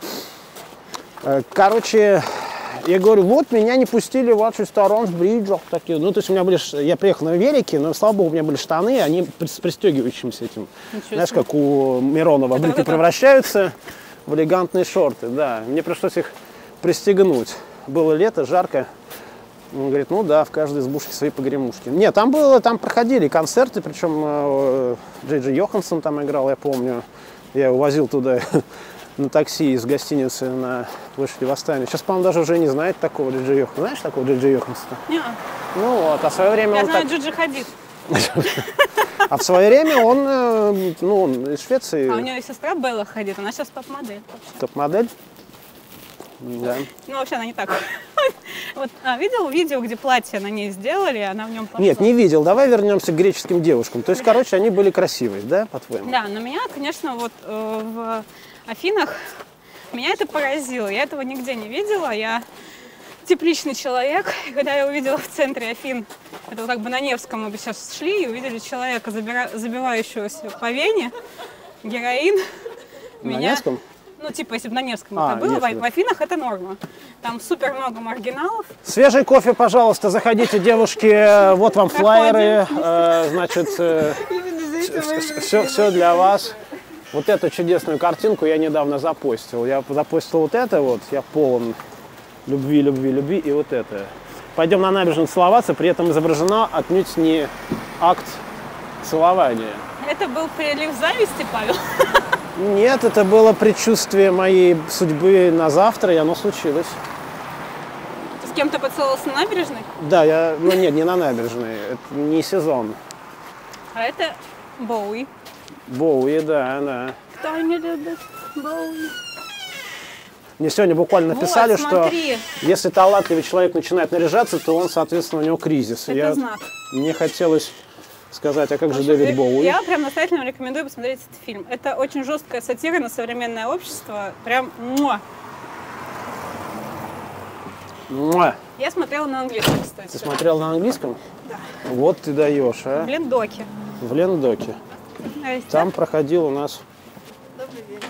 Короче, я говорю, вот меня не пустили в вашу ресторан с бриджах такие. Ну, то есть у меня были, я приехал на велике, но, слава богу, у меня были штаны, они с пристегивающимся этим. Ничего Знаешь, себе. как у Миронова Это брюки вот это? превращаются в элегантные шорты. Да, мне пришлось их пристегнуть. Было лето, жарко. Он говорит, ну да, в каждой избушке свои погремушки. Нет, там было, там проходили концерты, причем э, Джей Джей Йоханссон там играл, я помню. Я его возил туда на такси из гостиницы на площади Восстания. Сейчас, по-моему, даже уже не знает такого Джей Джей Йоханссона. Знаешь такого Джей Джей Йоханссона? Не, Ну вот, а в свое время я он знаю так... Джиджи Хадид. А в свое время он, э, ну, он из Швеции. А у нее сестра Белла ходит, она сейчас топ-модель. Топ-модель? Да. Ну, вообще она не так. Вот, а, видел видео, где платье на ней сделали, она в нем пошла? Нет, не видел. Давай вернемся к греческим девушкам. То есть, короче, они были красивые, да, по-твоему? Да, но меня, конечно, вот э, в Афинах, меня это поразило. Я этого нигде не видела. Я тепличный человек. И когда я увидела в центре Афин, это вот как бы на Невском мы бы сейчас шли и увидели человека, забира... забивающегося по вене, героин. На меня... Невском? Ну, типа, если бы на Невском А, это было, если... в Афинах это норма. Там супер много маргиналов. Свежий кофе, пожалуйста, заходите, девушки. Вот вам флаеры. Э, значит, э, все, все для вас. Вот эту чудесную картинку я недавно запостил. Я запостил вот это вот. Я полон любви, любви, любви. И вот это. Пойдем на набережную целоваться. При этом изображена отнюдь не акт целования. Это был прилив зависти, Павел? Нет, это было предчувствие моей судьбы на завтра, и оно случилось. Ты с кем-то поцеловался на набережной? Да, я, ну нет, не на набережной, это не сезон. А это Боуи. Боуи, да, да. Кто не любит Боуи? Мне сегодня буквально написали, Вот, что смотри. если талантливый человек начинает наряжаться, то он, соответственно, у него кризис. И Это я, знак. Мне хотелось сказать, а как же В общем, Дэвид Боуи? Я прям настоятельно рекомендую посмотреть этот фильм. Это очень жесткая сатира на современное общество. Прям муа. Муа. Я смотрела на английском, кстати. Ты смотрел на английском? Да. Вот ты даешь, а? В Лендоке. В Лендоке. Здрасте. Там проходил у нас... Добрый день.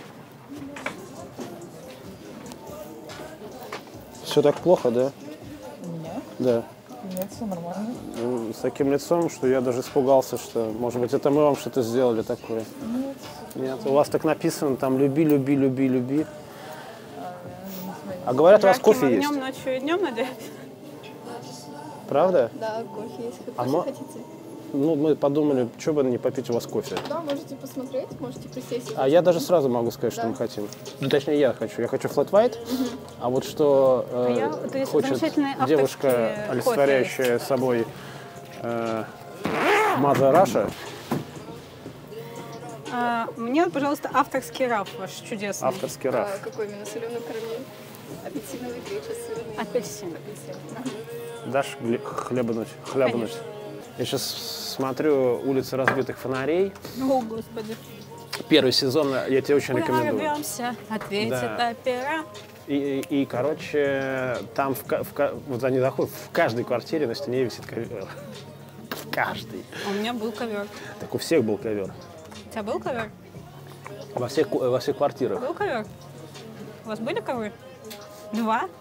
Все так плохо, да? Нет, Да. нет, все нормально. С таким лицом, что я даже испугался, что, может быть, это мы вам что-то сделали такое. Нет. Нет, у вас так написано, там, люби, люби, люби, люби. А говорят, у вас Жарким кофе есть. огнем, ночью и днем, надеюсь. Правда? Да, кофе есть. А Кофе мо- хотите? Ну, мы подумали, что бы не попить у вас кофе. Да, можете посмотреть, можете присесть. А я даже сразу могу сказать, что Да. мы хотим. Ну, точнее, я хочу. Я хочу flat white, а вот что э, А я- то есть хочет замечательные девушка, авторские олицетворяющая собой э, Mother Russia, А, мне, вот, пожалуйста, авторский раф ваш чудесный. авторский раф. А, какой именно? Соленый карамель? Апельсиновый, греча, сырный. Апельсин. Дашь гле- хлебануть? хлебануть? Конечно. Я сейчас смотрю «Улицы разбитых фонарей». О, Господи. Первый сезон я тебе очень Куда рекомендую. рвемся, ответит Да. опера. И, и, и, короче, там в, ка- в ка- вот они заходят, в каждой квартире на стене висит ковер. В каждой. У меня был ковер. Так у всех был ковер. У тебя был ковер? Во всех, ку- во всех квартирах. Был ковер? У вас были ковры? Два?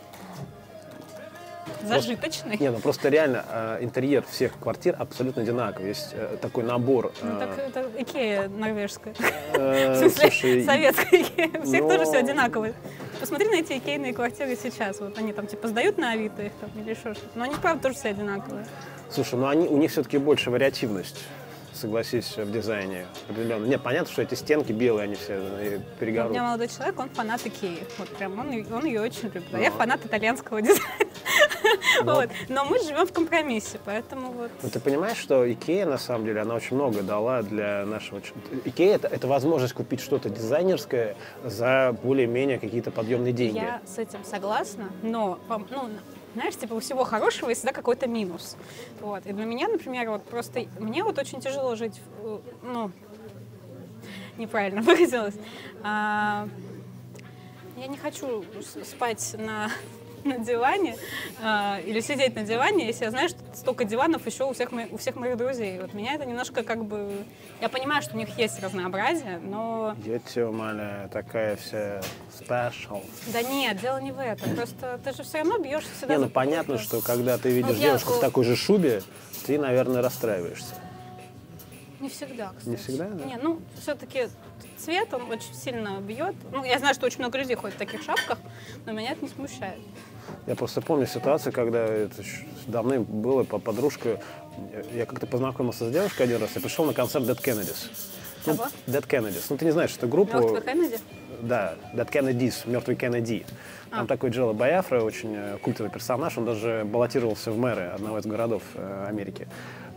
Зажиточный. Не, ну просто реально э, интерьер всех квартир абсолютно одинаковый. Есть э, такой набор. э, Ну, так это Икея норвежская. э, В смысле, слушай, советская Икея. У всех но- тоже все одинаковое. Посмотри на эти икейные квартиры сейчас. Вот они там типа сдают на Авито их там или еще что-то. Но они, правда, тоже все одинаковые. Слушай, ну они, у них все-таки больше вариативность, согласись, в дизайне определенно. Нет, понятно, что эти стенки белые, они все э, У меня перегородные. молодой человек, он фанат Икеи. Вот прям он, ее- он ее очень любит. А я фанат итальянского дизайна. Вот. Но мы живем в компромиссе, поэтому вот. Но ты понимаешь, что Икея, на самом деле, она очень много дала для нашего... ч- Икея это, это возможность купить что-то дизайнерское за более-менее какие-то подъемные деньги. Я с этим согласна, но, пом- ну, знаешь, типа у всего хорошего есть всегда какой-то минус. Вот. И для меня, например, вот просто мне вот очень тяжело жить, в, ну, неправильно выразилась. А, я не хочу с- спать на, на диване а, или сидеть на диване, если я знаю, что столько диванов еще у всех, моих, у всех моих друзей. Вот меня это немножко как бы... Я понимаю, что у них есть разнообразие, но... Я тебя умоляю, такая вся special. Да нет, дело не в этом. Просто ты же все равно бьешься всегда. Не, ну за понятно, какую-то- что когда ты видишь Ну, я- девушку в такой же шубе, ты, наверное, расстраиваешься. Не всегда, кстати. Не всегда, да? Не, ну, все-таки цвет, он очень сильно бьет. Ну, я знаю, что очень много людей ходит в таких шапках, но меня это не смущает. Я просто помню ситуацию, когда это ещё давно было, по- подружка, я как-то познакомился с девушкой один раз, я пришел на концерт Dead Kennedys. Ну, Кого? Dead Kennedys. Ну, ты не знаешь, что группу... Мертвый Кеннеди? Да, Dead Kennedys, мертвый Кеннеди. Там А. такой Джелла Баяфра, очень э, культовый персонаж, он даже баллотировался в мэры одного из городов э, Америки.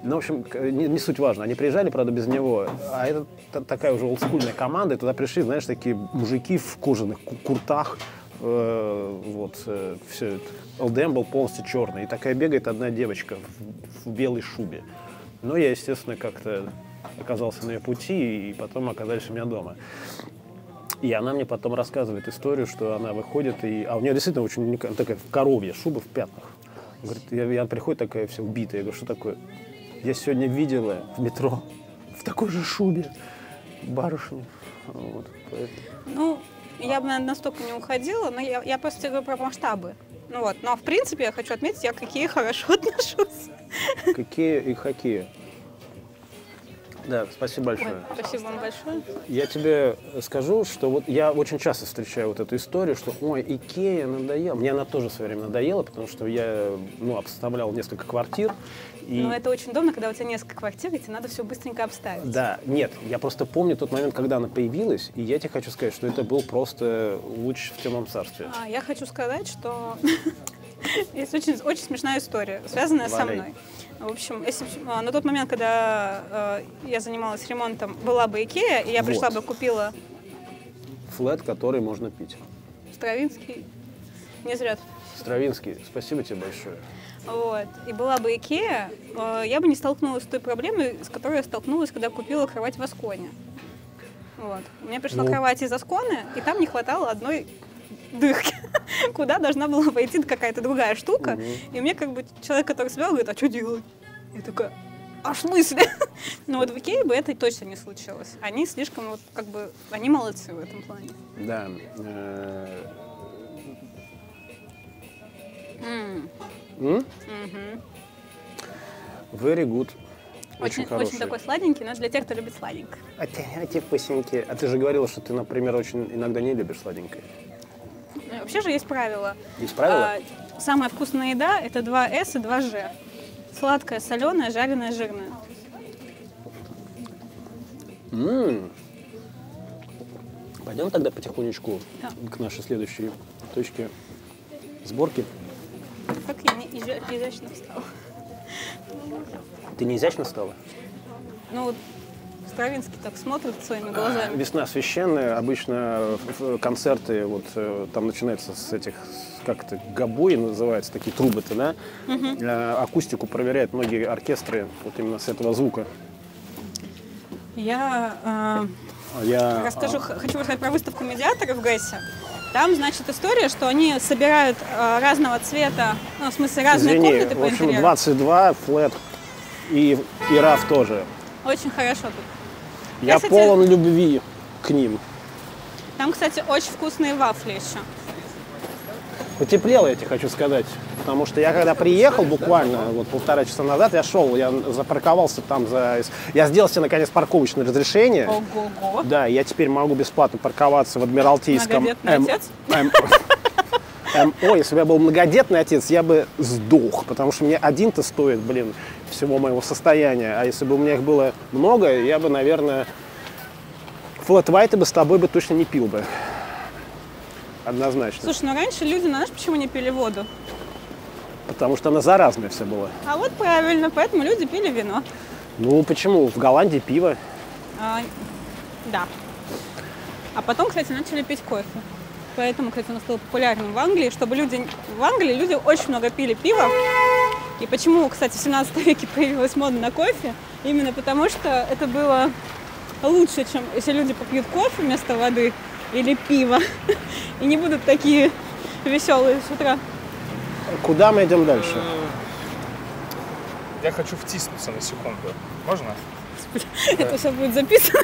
Ну, в общем, не, не суть важно. Они приезжали, правда, без него. А это такая уже олдскульная команда. И туда пришли, знаешь, такие мужики в кожаных куртах. Э, вот, э, все это. эл дэ эм был полностью черный. И такая бегает одна девочка в, в белой шубе. Ну, я, естественно, как-то оказался на ее пути, и потом оказались у меня дома. И она мне потом рассказывает историю, что она выходит, и... а у нее действительно очень уникальная, такая коровья, шуба в пятнах. Говорит, я, я приходит такая вся убитая. Я говорю, что такое? Я сегодня видела в метро в такой же шубе барышню. Вот, ну, я бы, наверное, настолько не уходила, но я, я просто говорю про масштабы. Ну вот, но в принципе я хочу отметить, я к Икее хорошо отношусь. Какие и какие? Да, спасибо большое. Ой, спасибо вам большое. Я тебе скажу, что вот я очень часто встречаю вот эту историю, что ой, Икея надоела. Мне она тоже в свое время надоела, потому что я ну, обставлял несколько квартир. И... Но это очень удобно, когда у тебя несколько квартир, и тебе надо все быстренько обставить. Да, нет, я просто помню тот момент, когда она появилась, и я тебе хочу сказать, что это был просто луч в темном царстве. А, я хочу сказать, что есть очень, очень смешная история, связанная со мной. В общем, если на тот момент, когда э, я занималась ремонтом, была бы Икея, и я пришла вот. бы купила... Флэт, который можно пить. Стравинский. Не зря. Стравинский, спасибо тебе большое. Вот. И была бы Икея, э, я бы не столкнулась с той проблемой, с которой я столкнулась, когда купила кровать в Асконе. Вот. У меня пришла ну... кровать из Асконы, и там не хватало одной дырки, куда должна была пойти какая-то другая штука. Угу. И мне как бы человек, который собирал, говорит, а что делать? Я такая, а в смысле? Но вот в Икее бы это точно не случилось. Они слишком, вот как бы, они молодцы в этом плане. Да. Very good. Очень, очень, очень такой сладенький, но для тех, кто любит сладенькое. А те, а те вкусненькие. А ты же говорила, что ты, например, очень иногда не любишь сладенькое. Вообще же есть правило. Есть правило? А, самая вкусная еда – это два эс и два же. Сладкое, соленое, жареное, жирное. М-м. Пойдем тогда потихонечку да. к нашей следующей точке сборки. Как я не изящно встала. Ты не изящно стала? Ну вот Стравинский так смотрит своими глазами. Весна священная. Обычно концерты, вот там начинается с этих, как это, гобой называется, такие трубы-то, да? Угу. Акустику проверяют многие оркестры вот именно с этого звука. Я, э, Я расскажу, а... хочу рассказать про выставку медиаторов в ГЭСе. Там, значит, история, что они собирают э, разного цвета, ну, в смысле, разные Извини, комнаты по в общем, интерьеру. двадцать два, флэт и, и раф тоже. Очень хорошо тут. Я, Я кстати, полон любви к ним. Там, кстати, очень вкусные вафли еще. Потеплело, я тебе хочу сказать. Потому что я когда приехал буквально вот полтора часа назад, я шел, я запарковался там за... Я сделал себе, наконец, парковочное разрешение. Ого-го. Да, я теперь могу бесплатно парковаться в Адмиралтейском... Многодетный М... отец? М... М... Ой, если бы я был многодетный отец, я бы сдох, потому что мне один-то стоит, блин, всего моего состояния. А если бы у меня их было много, я бы, наверное, флэт-вайты бы с тобой бы точно не пил бы. Однозначно. Слушай, ну раньше люди, знаешь, почему не пили воду? Потому что она заразная вся была. А вот правильно, поэтому люди пили вино. Ну почему? В Голландии пиво. А, да. А потом, кстати, начали пить кофе. Поэтому, кстати, он стал популярным в Англии, чтобы люди... В Англии люди очень много пили пива. И почему, кстати, в семнадцатом веке появилась мода на кофе? Именно потому, что это было лучше, чем если люди попьют кофе вместо воды или пива. И не будут такие веселые с утра. Куда мы идем дальше? Я хочу втиснуться на секунду. Можно? Это все будет записано.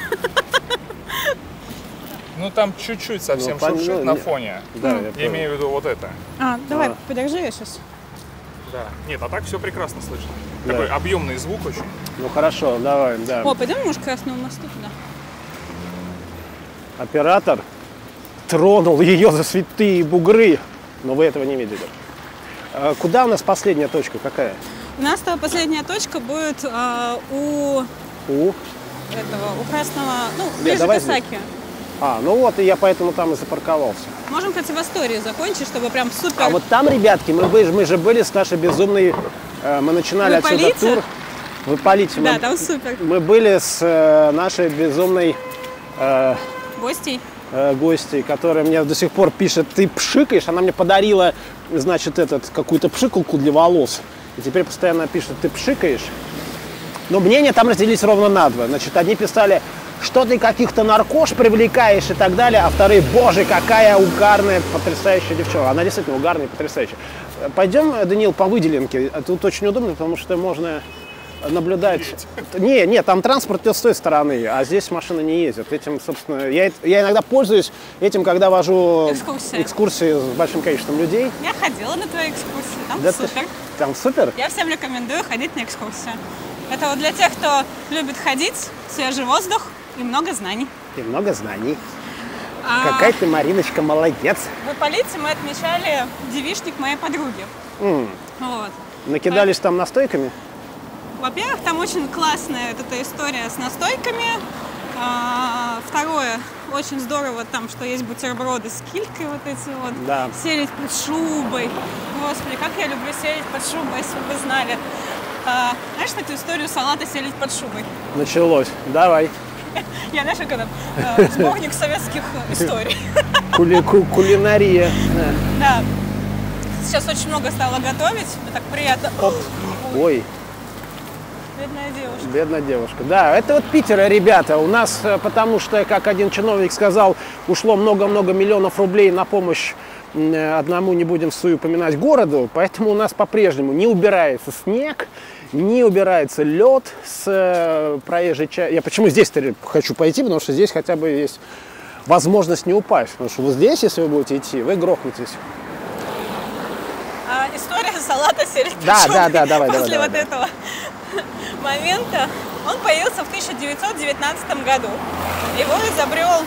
Ну там чуть-чуть совсем ну, шуршит ну, на не... фоне. Да, я, я имею в виду вот это. А, давай, а. подержи, я сейчас. Да. Нет, а так все прекрасно слышно. Да. Такой объемный звук очень. Ну хорошо, давай, да. О, пойдем немножко к Красному мосту туда. Оператор тронул ее за святые бугры, но вы этого не видели. А куда у нас последняя точка? Какая? У нас последняя точка будет э, у... У? Этого, у Красного, ну, Нет, ближе к Осаке. А, ну вот, и я поэтому там и запарковался. Можем, кстати, в Астории закончить, чтобы прям супер... А вот там, ребятки, мы, мы же были с нашей безумной... Э, мы начинали Вы отсюда полите? тур. В Ипполите. Да, мы, там супер. мы были с э, нашей безумной э, Гостей. э, гостьей, которая мне до сих пор пишет: ты пшикаешь. Она мне подарила, значит, этот, какую-то пшикалку для волос. И теперь постоянно пишет: ты пшикаешь. Но мнения там разделились ровно на два. Значит, одни писали, что ты каких-то наркош привлекаешь и так далее, а вторые: боже, какая угарная, потрясающая девчонка. Она действительно угарная и потрясающая. Пойдем, Даниил, по выделенке. Тут очень удобно, потому что можно наблюдать. Не, не, там транспорт идет с той стороны, а здесь машины не ездят. Этим, собственно, я, я иногда пользуюсь этим, когда вожу Экскурсии. экскурсии с большим количеством людей. Я ходила на твои экскурсии, там Да супер. ты- там супер? Я всем рекомендую ходить на экскурсии. Это вот для тех, кто любит ходить, свежий воздух и много знаний. И много знаний. А Какая ты, Мариночка, молодец. В Ипполите мы отмечали девичник моей подруги. М, Вот. Накидались там настойками? Во-первых, там очень классная вот эта история с настойками. А, второе, очень здорово там, что есть бутерброды с килькой вот эти вот. Да. Селить под шубой. Господи, как я люблю селить под шубой, если бы вы знали. А, знаешь эту историю салата селить под шубой? Началось. Давай. Я, знаешь, как это, э, сборник советских историй. Кули- ку- кулинария. Да. Да. Сейчас очень много стала готовить. Мне так приятно. Оп. Ой, Бедная девушка. бедная девушка. Да, это вот Питер, ребята. У нас, э, потому что, как один чиновник сказал, ушло много-много миллионов рублей на помощь м, одному, не будем всую упоминать, городу. Поэтому у нас по-прежнему не убирается снег, не убирается лед с э, проезжей части. Я почему здесь-то хочу пойти, потому что здесь хотя бы есть возможность не упасть. Потому что вот здесь, если вы будете идти, вы грохнетесь. А, история салата селить под Да, шубой. да, да, давай, После давай, вот давай. этого момента он появился в тысяча девятьсот девятнадцатом году. Его изобрел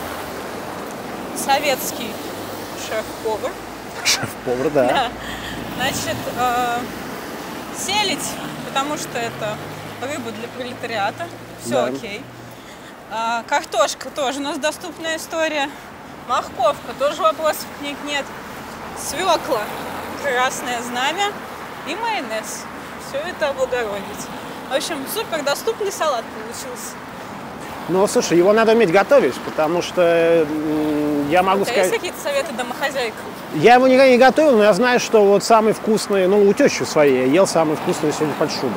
советский шеф-повар. Шеф-повар, да. Да. Значит, э, селить, потому что это рыба для пролетариата. Все Да. окей. А, картошка тоже у нас доступная история. Морковка тоже вопросов к ней нет. Свекла, красное знамя и майонез. Все это облагородить. В общем, супер доступный салат получился. Ну, слушай, его надо уметь готовить, потому что м, я могу У тебя есть сказать... какие-то советы домохозяйкам? Я его никогда не готовил, но я знаю, что вот самый вкусный, ну, у тещи своей я ел самый вкусный сегодня под шубой.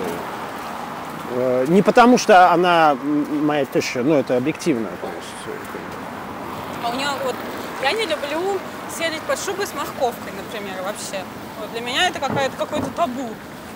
Э, Не потому что она м, моя теща, ну, это объективно. То есть, А у нее вот, я не люблю селить под шубой с морковкой, например, вообще. Вот для меня это какая-то, какое-то табу.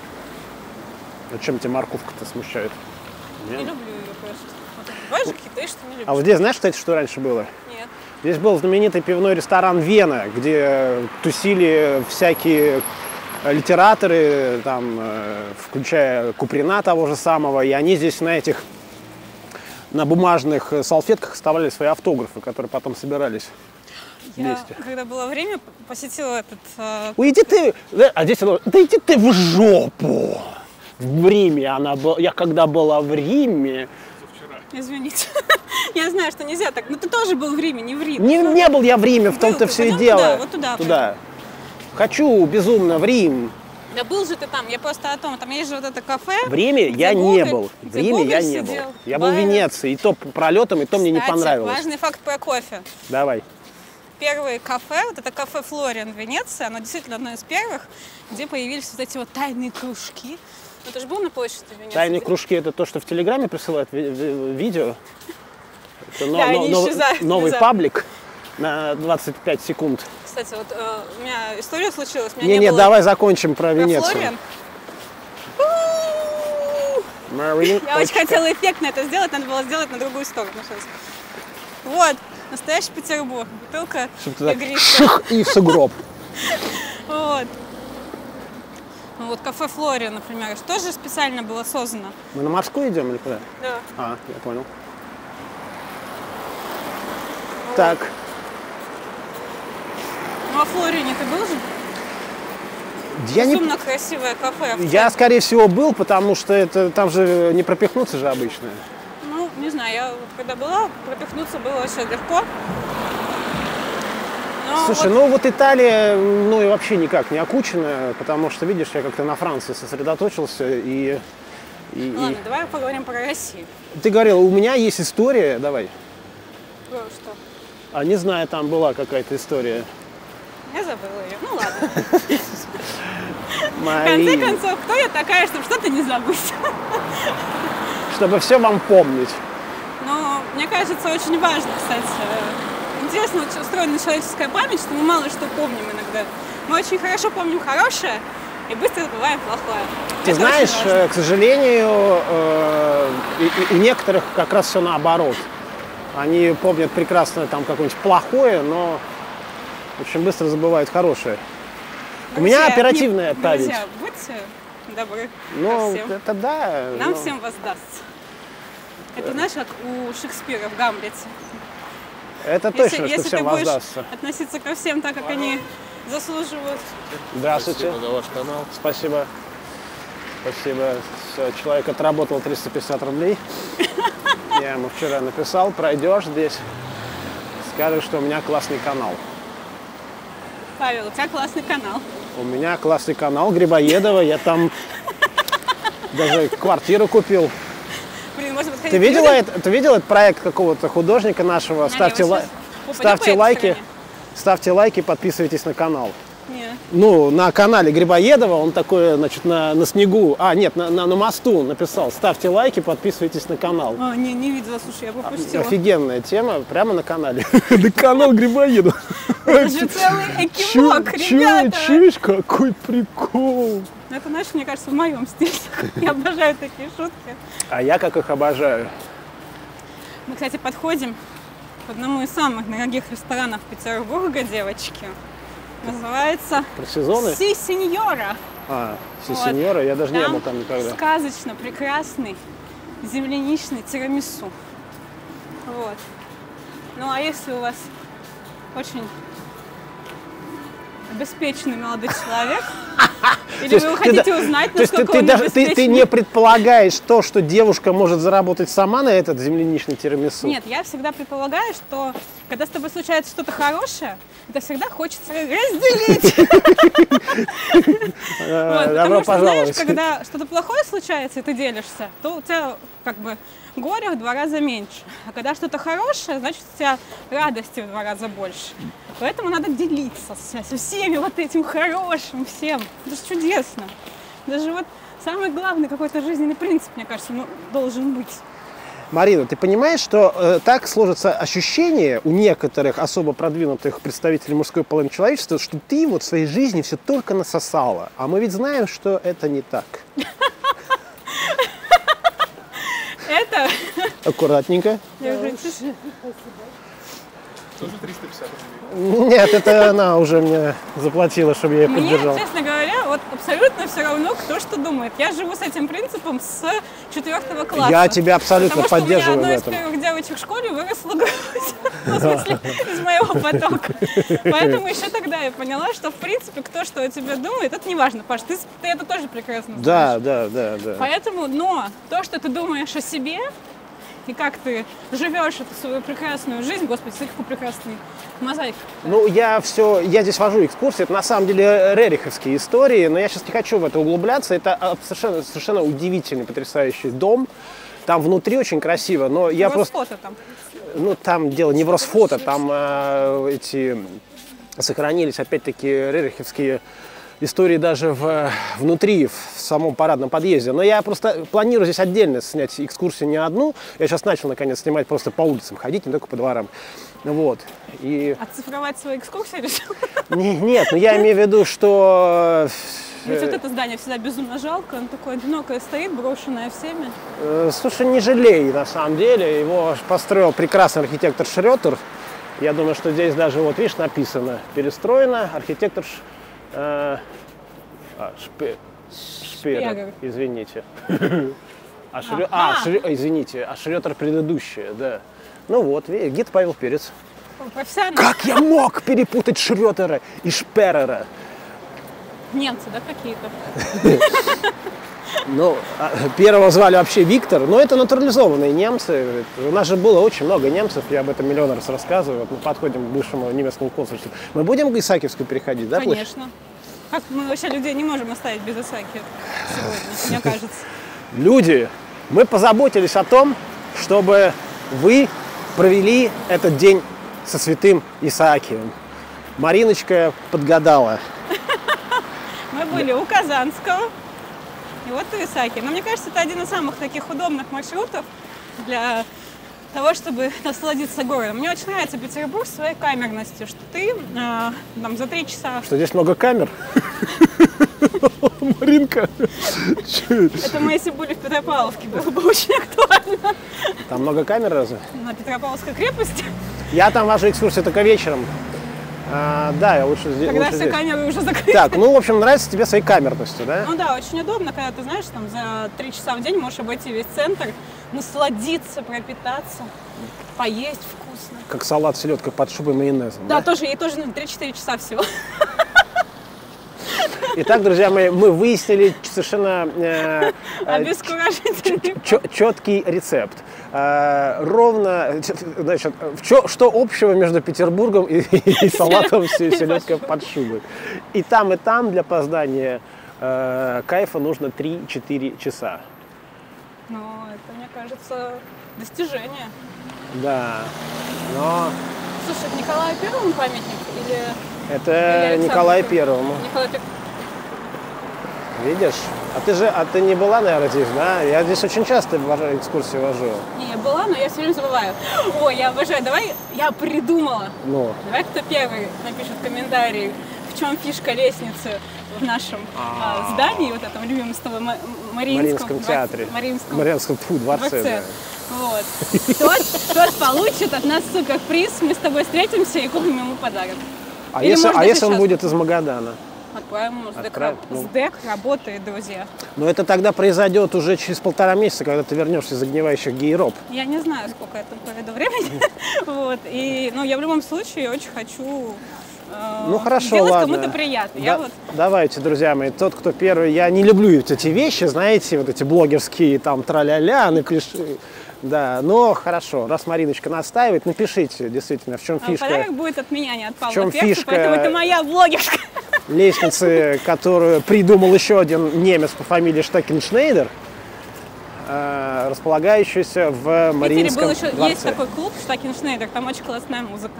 э, чем тебя морковка-то смущает? Не Нет? люблю ее просто. Вот, бывают же какие-то, что не любишь. А вот здесь, знаешь, кстати, что раньше было? Нет. Здесь был знаменитый пивной ресторан «Вена», где тусили всякие литераторы, там, э, включая Куприна того же самого, и они здесь на этих, на бумажных салфетках оставляли свои автографы, которые потом собирались Я, вместе. когда было время, посетила этот... э, Ой, иди ты, да, а здесь, оно, да иди ты в жопу! В Риме она была, я когда была в Риме, Извините. Я знаю, что нельзя так. Но ты тоже был в Риме, не в Риме. не, не был я в Риме, в Был том-то ты. все и Пойдем дело. туда, вот туда Туда. Хочу безумно в Рим. Да был же ты там. Я просто о том. Там есть же вот это кафе. В Риме где я не Гоголь- был. В где Риме я Гоголь не был. сидел. Я был в Байрон. Венеции, и то пролетом, и то мне не Кстати, понравилось. важный факт про кофе. Давай. Первое кафе, вот это кафе Флориан в Венеции, оно действительно одно из первых, где появились вот эти вот тайные кружки. Ну, ты же был на площади Венеции? Тайные кружки — это то, что в Телеграме присылают ви- ви- видео. Это но- Да, но- они но- исчезают новый внезапно. паблик на двадцать пять секунд. Кстати, вот э, у меня история случилась, у меня Не, не, не, было давай закончим про про Венецию. Флориан. Марин, Я очень точка. хотела эффектно это сделать, надо было сделать на другую сторону сейчас. Вот, настоящий Петербург, бутылка Чтоб ты так игристая. ших и в сугроб. Вот. Ну, вот кафе Флориан, например, тоже специально было создано. Мы на морскую идем или куда? Да. А, я понял. Так, Ну, а в Флориане ты был же? я не... Безумно красивое кафе. Я, скорее всего, был, потому что это там же не пропихнуться же обычно. Ну, не знаю, я вот когда была, пропихнуться было вообще легко. Но Слушай, вот ну вот Италия, ну и вообще никак не окучена, потому что, видишь, я как-то на Франции сосредоточился, и И, Ладно, и... давай поговорим про Россию. Ты говорила, у меня есть история, давай. Про что? А не знаю, там была какая-то история. Я забыла ее. Ну ладно. В Мария, конце концов, кто я такая, чтобы что-то не забыть? чтобы все вам помнить. Но мне кажется, очень важно, кстати. Интересно устроена человеческая память, что мы мало что помним иногда. Мы очень хорошо помним хорошее и быстро забываем плохое. Ты Это знаешь, очень важно. к сожалению, э, и- и- у некоторых как раз все наоборот. Они помнят прекрасно там какое-нибудь плохое, но очень быстро забывают хорошее. У меня Друзья, оперативная не- память. Друзья, будьте добры ко Ну, всем. это да. Нам но- всем воздастся. Это знаешь, как у Шекспира в Гамлете. Это точно, что если всем ты будешь воздастся. относиться ко всем так, как они заслуживают. Здравствуйте. Спасибо за ваш канал. Спасибо. Спасибо. Всё, человек отработал триста пятьдесят рублей. Я ему вчера написал, пройдешь здесь, скажешь, что у меня классный канал. Павел, у тебя классный канал. У меня классный канал Грибоедова, я там даже квартиру купил. Блин, может быть, Ты видела, это, ты видела этот проект какого-то художника нашего? Ставьте, лай- ставьте лайки, ставьте лайки, подписывайтесь на канал. Нет. Ну, на канале Грибоедова он такой, значит, на, на снегу, а, нет, на, на, на мосту написал, ставьте лайки, подписывайтесь на канал. А, не, не видела, слушай, я пропустила. Офигенная тема, прямо на канале. На канал Грибоедова. Это же целый экипок, ребята. Чуешь, какой прикол. Ну, это, знаешь, мне кажется, в моем стиле. Я обожаю такие шутки. А я как их обожаю. Мы, кстати, подходим к одному из самых дорогих ресторанов Петербурга, девочки. Называется Про сезоны? Си Синьора. А, Вот. сеньора, я даже не Там был там никогда. сказочно прекрасный земляничный тирамису. Вот. Ну а если у вас очень обеспеченный молодой человек, или То есть вы ты хотите да- узнать, То есть ты, насколько ты он даже ты, ты обеспеченный? не предполагаешь то, что девушка может заработать сама на этот земляничный тирамису? Нет, я всегда предполагаю, что когда с тобой случается что-то хорошее, это всегда хочется разделить. Э, Вот, Добро потому что, знаешь, пожаловать. когда что-то плохое случается, и ты делишься, то у тебя как бы горя в два раза меньше. А когда что-то хорошее, значит, у тебя радости в два раза больше. Поэтому надо делиться со, со всеми вот этим хорошим всем. Это же чудесно. Даже вот самый главный какой-то жизненный принцип, мне кажется, ну, должен быть. Марина, ты понимаешь, что э, так сложится ощущение у некоторых особо продвинутых представителей мужской половины человечества, что ты вот в своей жизни все только насосала. А мы ведь знаем, что это не так. Это... Аккуратненько. Держитесь. Тоже триста пятьдесят рублей. Нет, это она уже мне заплатила, чтобы я ее Мне, поддержал. честно говоря, вот абсолютно все равно, кто что думает. Я живу с этим принципом с четвертого класса. Я тебя абсолютно Потому что поддерживаю у в меня одной этом. из первых девочек в школе выросла грудь. Ну, в смысле, из моего потока. Поэтому еще тогда я поняла, что в принципе кто что о тебе думает, это не важно. Паш, ты, ты это тоже прекрасно знаешь. Да, да, да, да. Поэтому, но то, что ты думаешь о себе, и как ты живешь эту свою прекрасную жизнь, господи, смотри, какой прекрасный мозаик. Ну, я все, я здесь вожу экскурсии, это на самом деле рериховские истории, но я сейчас не хочу в это углубляться. Это а, совершенно, совершенно удивительный, потрясающий дом. Там внутри очень красиво, но я просто... фото там. Ну, там дело не в Росфото, там э, эти сохранились, опять-таки, рериховские истории даже в, внутри, в самом парадном подъезде. Но я просто планирую здесь отдельно снять экскурсию не одну. Я сейчас начал, наконец, снимать просто по улицам, ходить, не только по дворам. Вот. И... Оцифровать свои экскурсии решил? Не- нет, ну я имею в виду, что... Ведь вот это здание всегда безумно жалко, оно такое одинокое стоит, брошенное всеми. Э, Слушай, не жалей, на самом деле. Его построил прекрасный архитектор Шрётер. Я думаю, что здесь даже, вот видишь, написано «Перестроено». Архитектор Ш- э, а, Шпе- Шперер, Шпегер. извините. А, Шрё- а, Шрё- извините, а Шрётер предыдущее, да. Ну вот, видишь, гид Павел Перец. Профессионально. Как я мог перепутать Шрётера и Шперера? Немцы, да, какие-то? Ну, а, первого звали вообще Виктор, но это натурализованные немцы. У нас же было очень много немцев, я об этом миллион раз рассказываю. Вот мы подходим к бывшему немецкому консульству. Мы будем к Исаакиевской переходить, да? площадь? Конечно. Как мы вообще людей не можем оставить без Исааки сегодня, мне кажется. Люди, мы позаботились о том, чтобы вы провели этот день со святым Исаакием. Мариночка подгадала. Мы были у Казанского, и вот у Исааки. Но мне кажется, это один из самых таких удобных маршрутов для того, чтобы насладиться городом. Мне очень нравится Петербург своей камерностью, что ты э, там за три часа... Что здесь много камер? Маринка. Это мы, если были в Петропавловске, было бы очень актуально. Там много камер разве? На Петропавловской крепости. Я там вожу экскурсию только вечером. А, да, я лучше здесь. Когда лучше все здесь. камеры уже закрыты. Так, ну, в общем, нравится тебе своей камерностью, да? Ну да, очень удобно, когда ты, знаешь, там за три часа в день можешь обойти весь центр, насладиться, пропитаться, поесть вкусно. Как салат с селедкой под шубой и майонезом. Да, Да, тоже, ей тоже нужно три-четыре часа всего. Итак, друзья мои, мы выяснили совершенно э, Обескуражительный. четкий рецепт. Э, ровно, значит, в чё- что общего между Петербургом и, и салатом с селедкой под шубой. И там, и там для познания э, кайфа нужно три-четыре часа. Ну, это, мне кажется, достижение. Да, но Слушай, это Николаю Первому памятник или... это или Александру Николаю Первому? Первому. Николай Пер- Видишь? А ты же, а ты не была, наверное, здесь, да? Я здесь очень часто вожу- экскурсии вожу. Не, я была, но я все время забываю. Ой, я обожаю. Давай, я придумала. Ну, Давай кто первый напишет комментарий, в чем фишка лестницы в нашем а, здании, вот этом любимом с тобой Ма- в Мариинском, Мариинском театре. дворце- Мариинском В Мариинском фу, дворце. дворце. Да. Вот. Тот, тот получит от нас супер приз. Мы с тобой встретимся и купим ему подарок. А, Или, если, может а быть, если он сейчас будет из Магадана? Отправим ему с ДЭК. Отправь, ну. С ДЭК работает, друзья. Но это тогда произойдет уже через полтора месяца, когда ты вернешься из загнивающих гейроп. Я не знаю, сколько я тут проведу времени. Вот. И, ну, я в любом случае очень хочу э, Ну хорошо, сделать ладно. кому-то приятно. Да- Я вот Давайте, друзья мои, тот, кто первый. Я не люблю вот эти вещи, знаете, вот эти блогерские, там, тра-ля-ля, напиши. Да, но хорошо, раз Мариночка настаивает, напишите, действительно, в чем а фишка подарок будет от меня, не от Павла чем Перца, фишка? поэтому это моя блогерка. лестницы, которую придумал еще один немец по фамилии Штекеншнейдер, э, располагающийся в В Питере Мариинском был еще, дворце. есть такой клуб Штекеншнейдер, там очень классная музыка.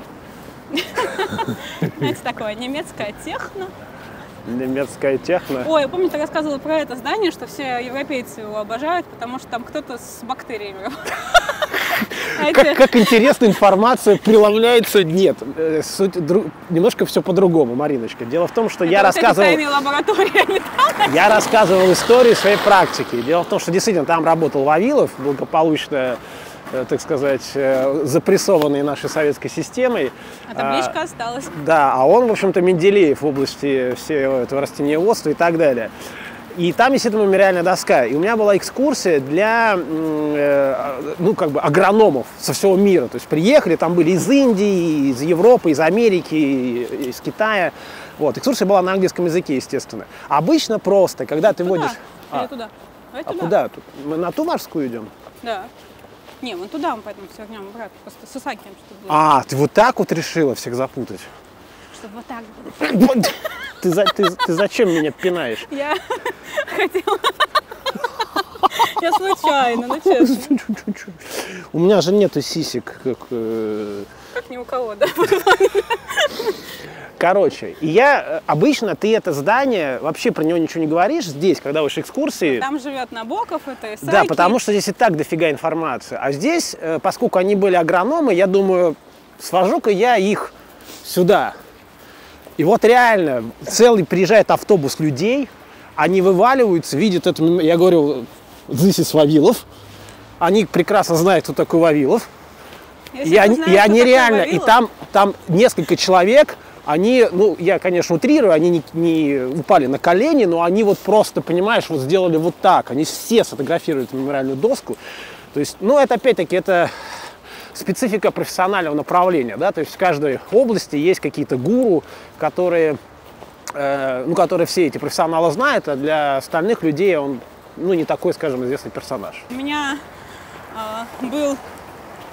Знаете, такое немецкое техно. Немецкая техно. Ой, я помню, ты рассказывала про это здание, что все европейцы его обожают, потому что там кто-то с бактериями. А Как, эти- как интересно информация преломляется. Нет, э, суть дру- немножко все по-другому, Мариночка. Дело в том, что я это вот эти рассказывал, тайные лаборатории, они там. я рассказывал историю своей практики. Дело в том, что действительно там работал Вавилов, благополучно, э, так сказать, э, запрессованный нашей советской системой. А табличка осталась. Да, а он, в общем-то, Менделеев в области всего этого растениеводства и так далее. И там, естественно, мемориальная доска. И у меня была экскурсия для, э, ну, как бы, агрономов со всего мира. То есть приехали, там были из Индии, из Европы, из Америки, из Китая. Вот, экскурсия была на английском языке, естественно. Обычно просто, когда ты Туда. водишь... Или А, туда. Давай а туда. куда? Тут? Мы на ту морскую идем? Да. Не, мы туда, мы поэтому все огнем обратно. Просто с Исаакием что-то было. А, ты вот так вот решила всех запутать? Чтобы вот так было. Ты, за- ты- ты зачем меня пинаешь? Я хотела... Я случайно, ну честно. У меня же нету сисек, как... э, Как ни у кого, да? Короче, и я э, обычно ты это здание, вообще про него ничего не говоришь здесь, когда уж экскурсии. Там живет Набоков, это Исааки. Да, потому что здесь и так дофига информации. А здесь, э, поскольку они были агрономы, я думаю, свожу-ка я их сюда. И вот реально, целый приезжает автобус людей, они вываливаются, видят это. Я говорю, this is Вавилов. Они прекрасно знают, кто такой Вавилов. Если И ты они, знаешь, и кто они такой реально, и Вавилов, там, там несколько человек, они, ну, я, конечно, утрирую, они не, не упали на колени, но они вот просто, понимаешь, вот сделали вот так. Они все сфотографируют мемориальную доску. То есть, ну, это опять-таки, это специфика профессионального направления, да, то есть в каждой области есть какие-то гуру, которые, э, ну, которые все эти профессионалы знают, а для остальных людей он, ну, не такой, скажем, известный персонаж. У меня э, был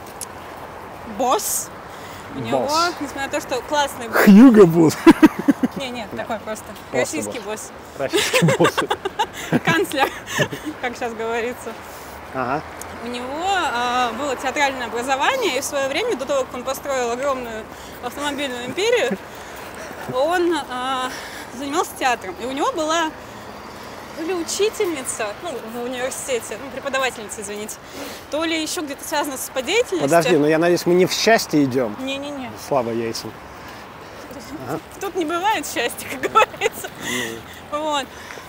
босс. У него, Босс. несмотря на то, что классный был, Хьюго Босс. Не, нет, такой просто. Просто Российский босс. Российский босс. Канцлер, как сейчас говорится. Ага. У него а, было театральное образование, и в свое время, до того, как он построил огромную автомобильную империю, он а, занимался театром. И у него была то ли учительница, ну, в университете, ну, преподавательница, извините, то ли еще где-то связано с подеятельностью. Подожди, но я надеюсь, мы не в счастье идем. Не-не-не. Слава яйцам. Ага. Тут не бывает счастья, как говорится. Mm. Вот.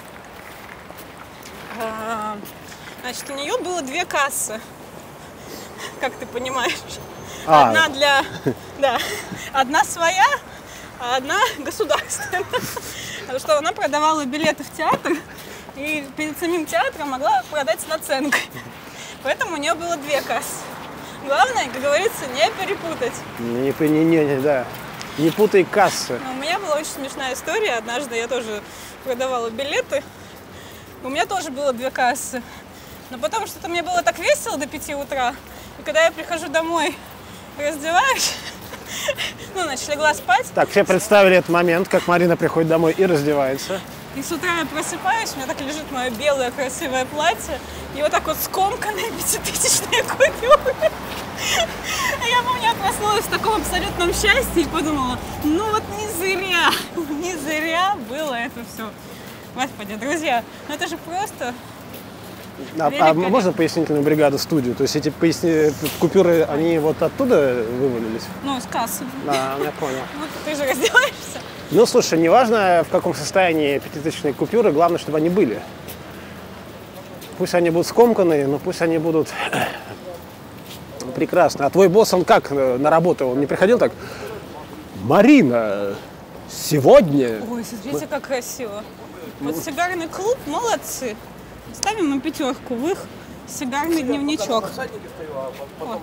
А, значит, у нее было две кассы, как ты понимаешь. А. Одна для... Да. Одна своя, а одна государственная. Потому что она продавала билеты в театр, и перед самим театром могла продать с наценкой. Поэтому у нее было две кассы. Главное, как говорится, не перепутать. Не, не, не, не, да. Не путай кассы. У меня была очень смешная история. Однажды я тоже продавала билеты. У меня тоже было две кассы. Но потом что-то мне было так весело до пяти утра. И когда я прихожу домой, раздеваюсь, ну, значит, легла спать. Так, все представили этот момент, как Марина приходит домой и раздевается. И с утра я просыпаюсь, у меня так лежит мое белое красивое платье, и вот так вот скомканные пятитысячные купюры. Я помню, я проснулась в таком абсолютном счастье и подумала, ну вот не зря, не зря было это все. Господи, друзья, ну это же просто... А, а можно пояснительную бригаду, студию? То есть эти поясни... купюры, они вот оттуда вывалились? Ну, с кассы. Да, я понял. Вот ты же раздеваешься. Ну, слушай, неважно, в каком состоянии пятитысячные купюры, главное, чтобы они были. Пусть они будут скомканные, но пусть они будут прекрасны. А твой босс, он как на работу? Он не приходил так? Марина, сегодня... Ой, смотрите, как красиво. Вот сигарный клуб, молодцы. Ставим им пятерку в их сигарный дневничок. Вот.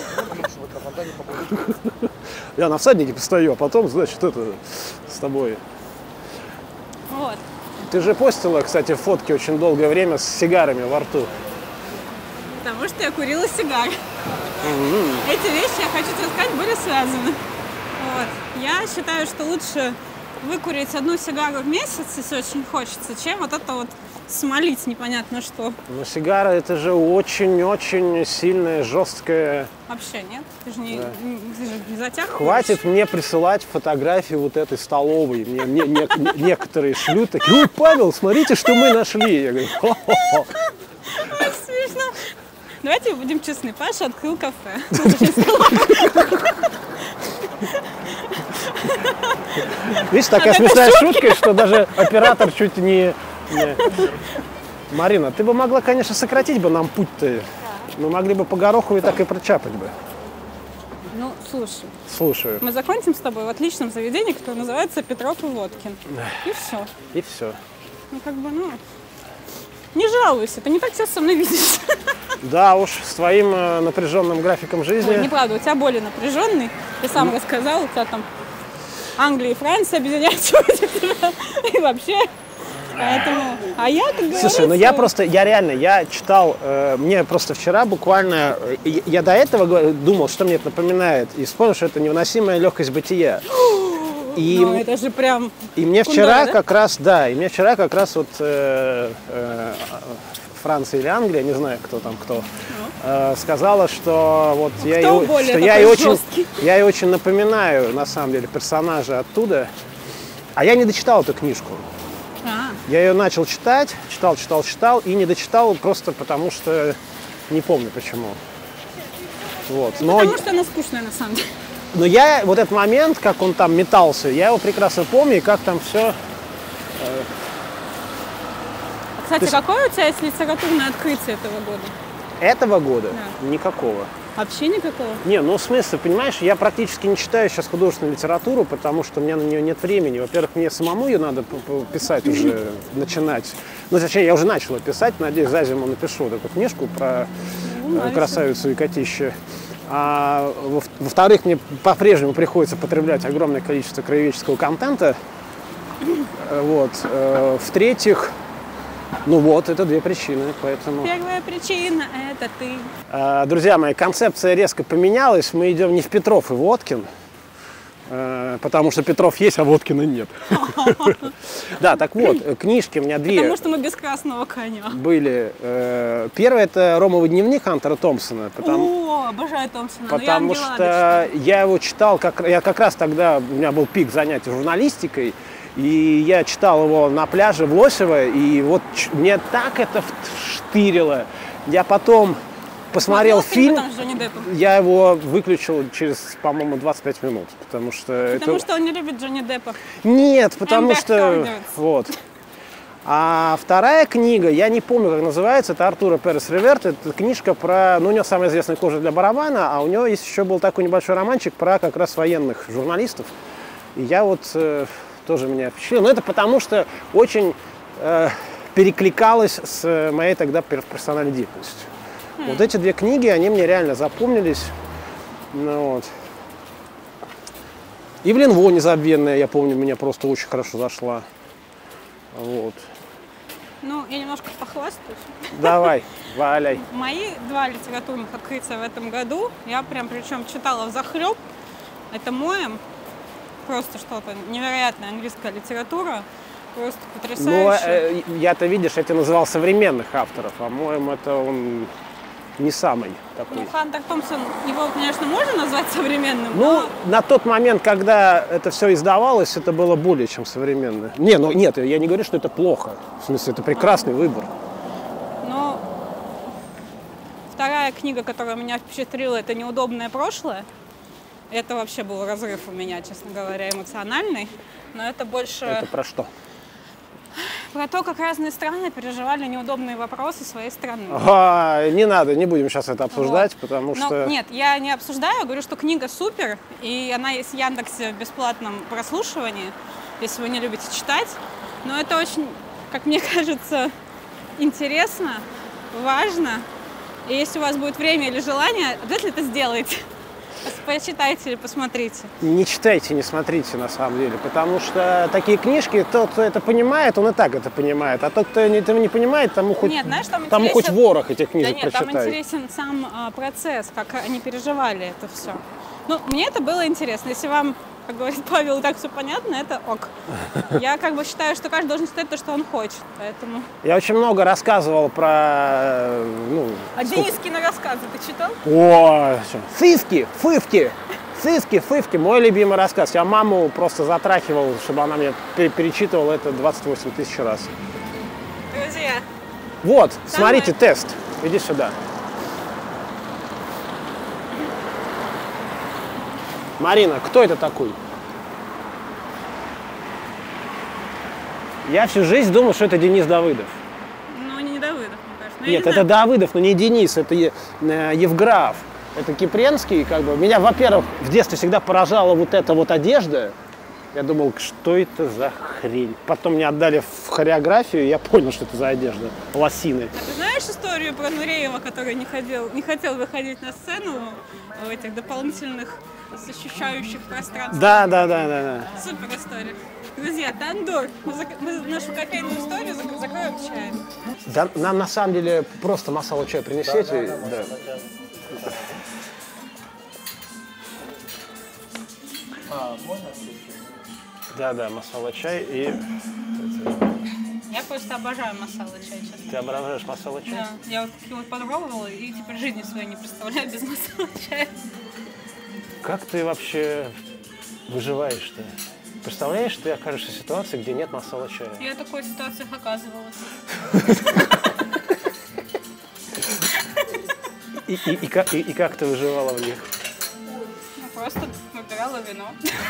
Я на всаднике постою, а потом, значит, это с тобой. Вот. Ты же постила, кстати, фотки очень долгое время с сигарами во рту. Потому что я курила сигары. Mm-hmm. Эти вещи, я хочу тебе сказать, были связаны. Вот. Я считаю, что лучше выкурить одну сигару в месяц, если очень хочется, чем вот это вот смолить непонятно что. Но сигара — это же очень-очень сильная, жесткая... Вообще нет, ты же не, да. не, ты же не затягиваешь. Хватит мне присылать фотографии вот этой столовой. Мне, мне не, не, некоторые шлют такие: ой, Павел, смотрите, что мы нашли. Я говорю: хо-хо-хо. Ой, смешно. Давайте будем честны, Паша открыл кафе. Видишь, такая смешная шутка, что даже оператор чуть не... не... Марина, ты бы могла, конечно, сократить бы нам путь-то. Мы могли бы по Гороховой так и прочапать бы. Ну, слушай. Слушаю. Мы закончим с тобой в отличном заведении, которое называется Петров и Водкин. И все. И все. Ну, как бы, ну... Не жалуйся, ты не так часто со мной видишься. Да уж, с твоим э, напряженным графиком жизни. Ой, неправда, у тебя более напряженный. Ты сам ну. рассказал, у тебя там Англия и Франция объединяются и вообще. Поэтому, а я, как говорится... Слушай, ну я просто, я реально, я читал, э, мне просто вчера буквально, я, я до этого думал, что мне это напоминает, и вспомнил, что это невыносимая легкость бытия. И, ну, это же прям... И мне вчера да? как раз, да, и мне вчера как раз вот э, э, Франция или Англия, не знаю, кто там кто, э, сказала, что вот ну, я, ее, что я, ей очень, я ей очень напоминаю, на самом деле, персонажа оттуда, а я не дочитал эту книжку. А. Я ее начал читать, читал, читал, читал, и не дочитал просто потому, что не помню почему. Вот. Ну, Но... потому что она скучная, на самом деле. Но я вот этот момент, как он там метался, я его прекрасно помню, и как там все... Кстати, есть... какое у тебя есть литературное открытие этого года? Этого года? Да. Никакого. Вообще никакого? Не, ну в смысле, понимаешь, я практически не читаю сейчас художественную литературу, потому что у меня на нее нет времени. Во-первых, мне самому ее надо писать уже, начинать. Ну, точнее, я уже начал писать, надеюсь, за зиму напишу вот эту книжку про ну, красавицу и котище. А во-вторых, мне по-прежнему приходится потреблять огромное количество краеведческого контента. Вот. В-третьих, ну вот, это две причины, поэтому... Первая причина – это ты. Друзья мои, концепция резко поменялась. Мы идем не в Петров и Водкин. э, потому что Петров есть, а Водкина нет. Да, так вот, книжки у меня две. Потому что мы без красного коня. Были. Первый это «Ромовый дневник» Хантера Томпсона. О, обожаю Томпсона. Потому что я его читал, как, я как раз тогда, у меня был пик занятий журналистикой, и я читал его на пляже в Лосево, и вот мне так это штырило. Я потом посмотрел фильм, я его выключил через, по-моему, двадцать пять минут, потому что... Потому это... что он не любит Джонни Деппа. Нет, потому что... Вот. А вторая книга, я не помню, как называется, это Артура Перес Реверте. Это книжка про... Ну, у него самая известная «Кожа для барабана», а у него есть еще был такой небольшой романчик про как раз военных журналистов. И я вот э, тоже меня впечатлил. Но это потому, что очень э, перекликалось с моей тогда персональной деятельностью. Mm. Вот эти две книги, они мне реально запомнились. Ну, вот. Ивлин Во «Незабвенная», я помню, мне просто очень хорошо зашла. Вот. Ну, я немножко похвастаюсь. Давай, валяй. Мои два литературных открытия в этом году, я прям причем читала взахлеб. Это Моэм, просто что-то невероятная английская литература, просто потрясающая. Ну, я-то, видишь, я тебя называл современных авторов, а Моэм это он не самый такой. Ну, Хантер Томпсон, его, конечно, можно назвать современным, Ну, но... на тот момент, когда это все издавалось, это было более чем современно. Не, ну нет, я не говорю, что это плохо. В смысле, это прекрасный выбор. Но вторая книга, которая меня впечатлила, это «Неудобное прошлое». Это вообще был разрыв у меня, честно говоря, эмоциональный. Но это больше... Это про что? Про то, как разные страны переживали неудобные вопросы своей страны. А, не надо, не будем сейчас это обсуждать, вот. потому Но, что... Нет, я не обсуждаю, говорю, что книга супер, и она есть в Яндексе в бесплатном прослушивании, если вы не любите читать. Но это очень, как мне кажется, интересно, важно. И если у вас будет время или желание, обязательно это сделайте. Почитайте или посмотрите. Не читайте, не смотрите, на самом деле, потому что такие книжки, тот, кто это понимает, он и так это понимает, а тот, кто этого не понимает, тому хоть, нет, знаешь, там тому интересен... хоть ворох этих книжек да нет, прочитай. там интересен сам а, процесс, как они переживали это все. Ну, мне это было интересно. Если вам, как говорит Павел, так все понятно, это ок. Я как бы считаю, что каждый должен читать то, что он хочет, поэтому... Я очень много рассказывал про... Ну, а сколько... Денискины рассказы ты читал? О, сыски, фывки, сыски, фывки, мой любимый рассказ. Я маму просто затрахивал, чтобы она мне перечитывала это двадцать восемь тысяч раз. Друзья. Вот, Самое... смотрите, тест. Иди сюда. Марина, кто это такой? Я всю жизнь думал, что это Денис Давыдов. Ну, не Давыдов, мне кажется. Но Нет, не это знаю. Давыдов, но не Денис, это Евграф. Это Кипренский, как бы. Меня, во-первых, в детстве всегда поражала вот эта вот одежда. Я думал, что это за хрень. Потом мне отдали в хореографию, и я понял, что это за одежда. Лосины. А ты знаешь историю про Нуреева, который не, ходил, не хотел выходить на сцену в этих дополнительных защищающих пространств? Да, да, да, да, да. Супер история. Друзья, Тандор. Мы, зак... мы нашу кофейную историю зак... закроем чаем. Да, нам на самом деле просто масала чая принесете. Да, да, да. А, можно? Да, да, масала чай и... Я просто обожаю масала чай, честно. Ты обожаешь масала чай? Да, я вот его попробовала и теперь жизни своей не представляю без масала чая. Как ты вообще выживаешь-то? Представляешь, ты окажешься в ситуации, где нет масала чая? Я в такой ситуациях оказывалась. И, и, и, как, и, и как ты выживала в них? Ну, просто выбирала вино.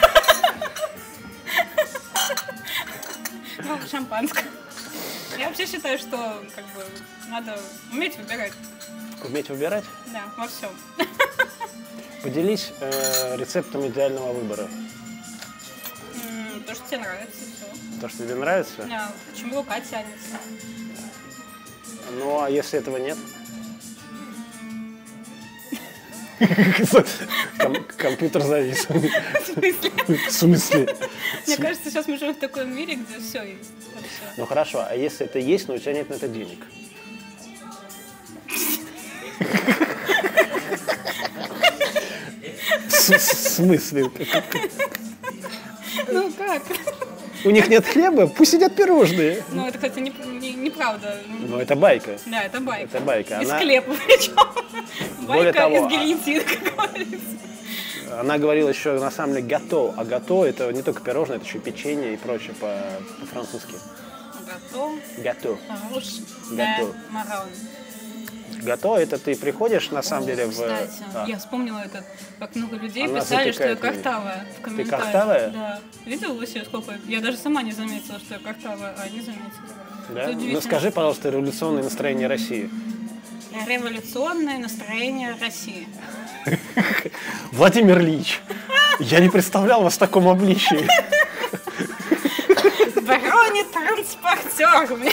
Ну, шампанское. Я вообще считаю, что как бы надо уметь выбирать. Уметь выбирать? Да, во всем. Поделись э, рецептом идеального выбора. М, То, что тебе нравится, все. То, что тебе нравится? Да, почему рука тянется? Ну, а если этого нет? Ком- компьютер завис. В смысле? В смысле? Мне кажется, сейчас мы живем в таком мире, где все есть. вообще. Ну хорошо, а если это есть, но у тебя нет на это денег? В смысле? Ну как? У них нет хлеба, пусть едят пирожные. Ну, это, кстати, не- не- неправда. Но это байка. Да, это байка. Это байка. Из Она, хлеба причем. Более Байка того, из гильотины, как говорится. она говорила еще на самом деле гато. А гато это не только пирожное, это еще и печенье и прочее по- по-французски. Готов. Гато. Хорош. Готов. Марон. Гато это ты приходишь на самом деле в... Кстати, А, я вспомнила это, как много людей Она писали, что я затекает мне. картавая в комментариях. картавая? Да. Видела вообще сколько? Я даже сама не заметила, что я картавая, а они заметили. да? Это Ну удивительно. скажи, пожалуйста, революционное настроение России. Революционное настроение России. Владимир Ильич, я не представлял вас в таком обличии. Бронетранспортерами.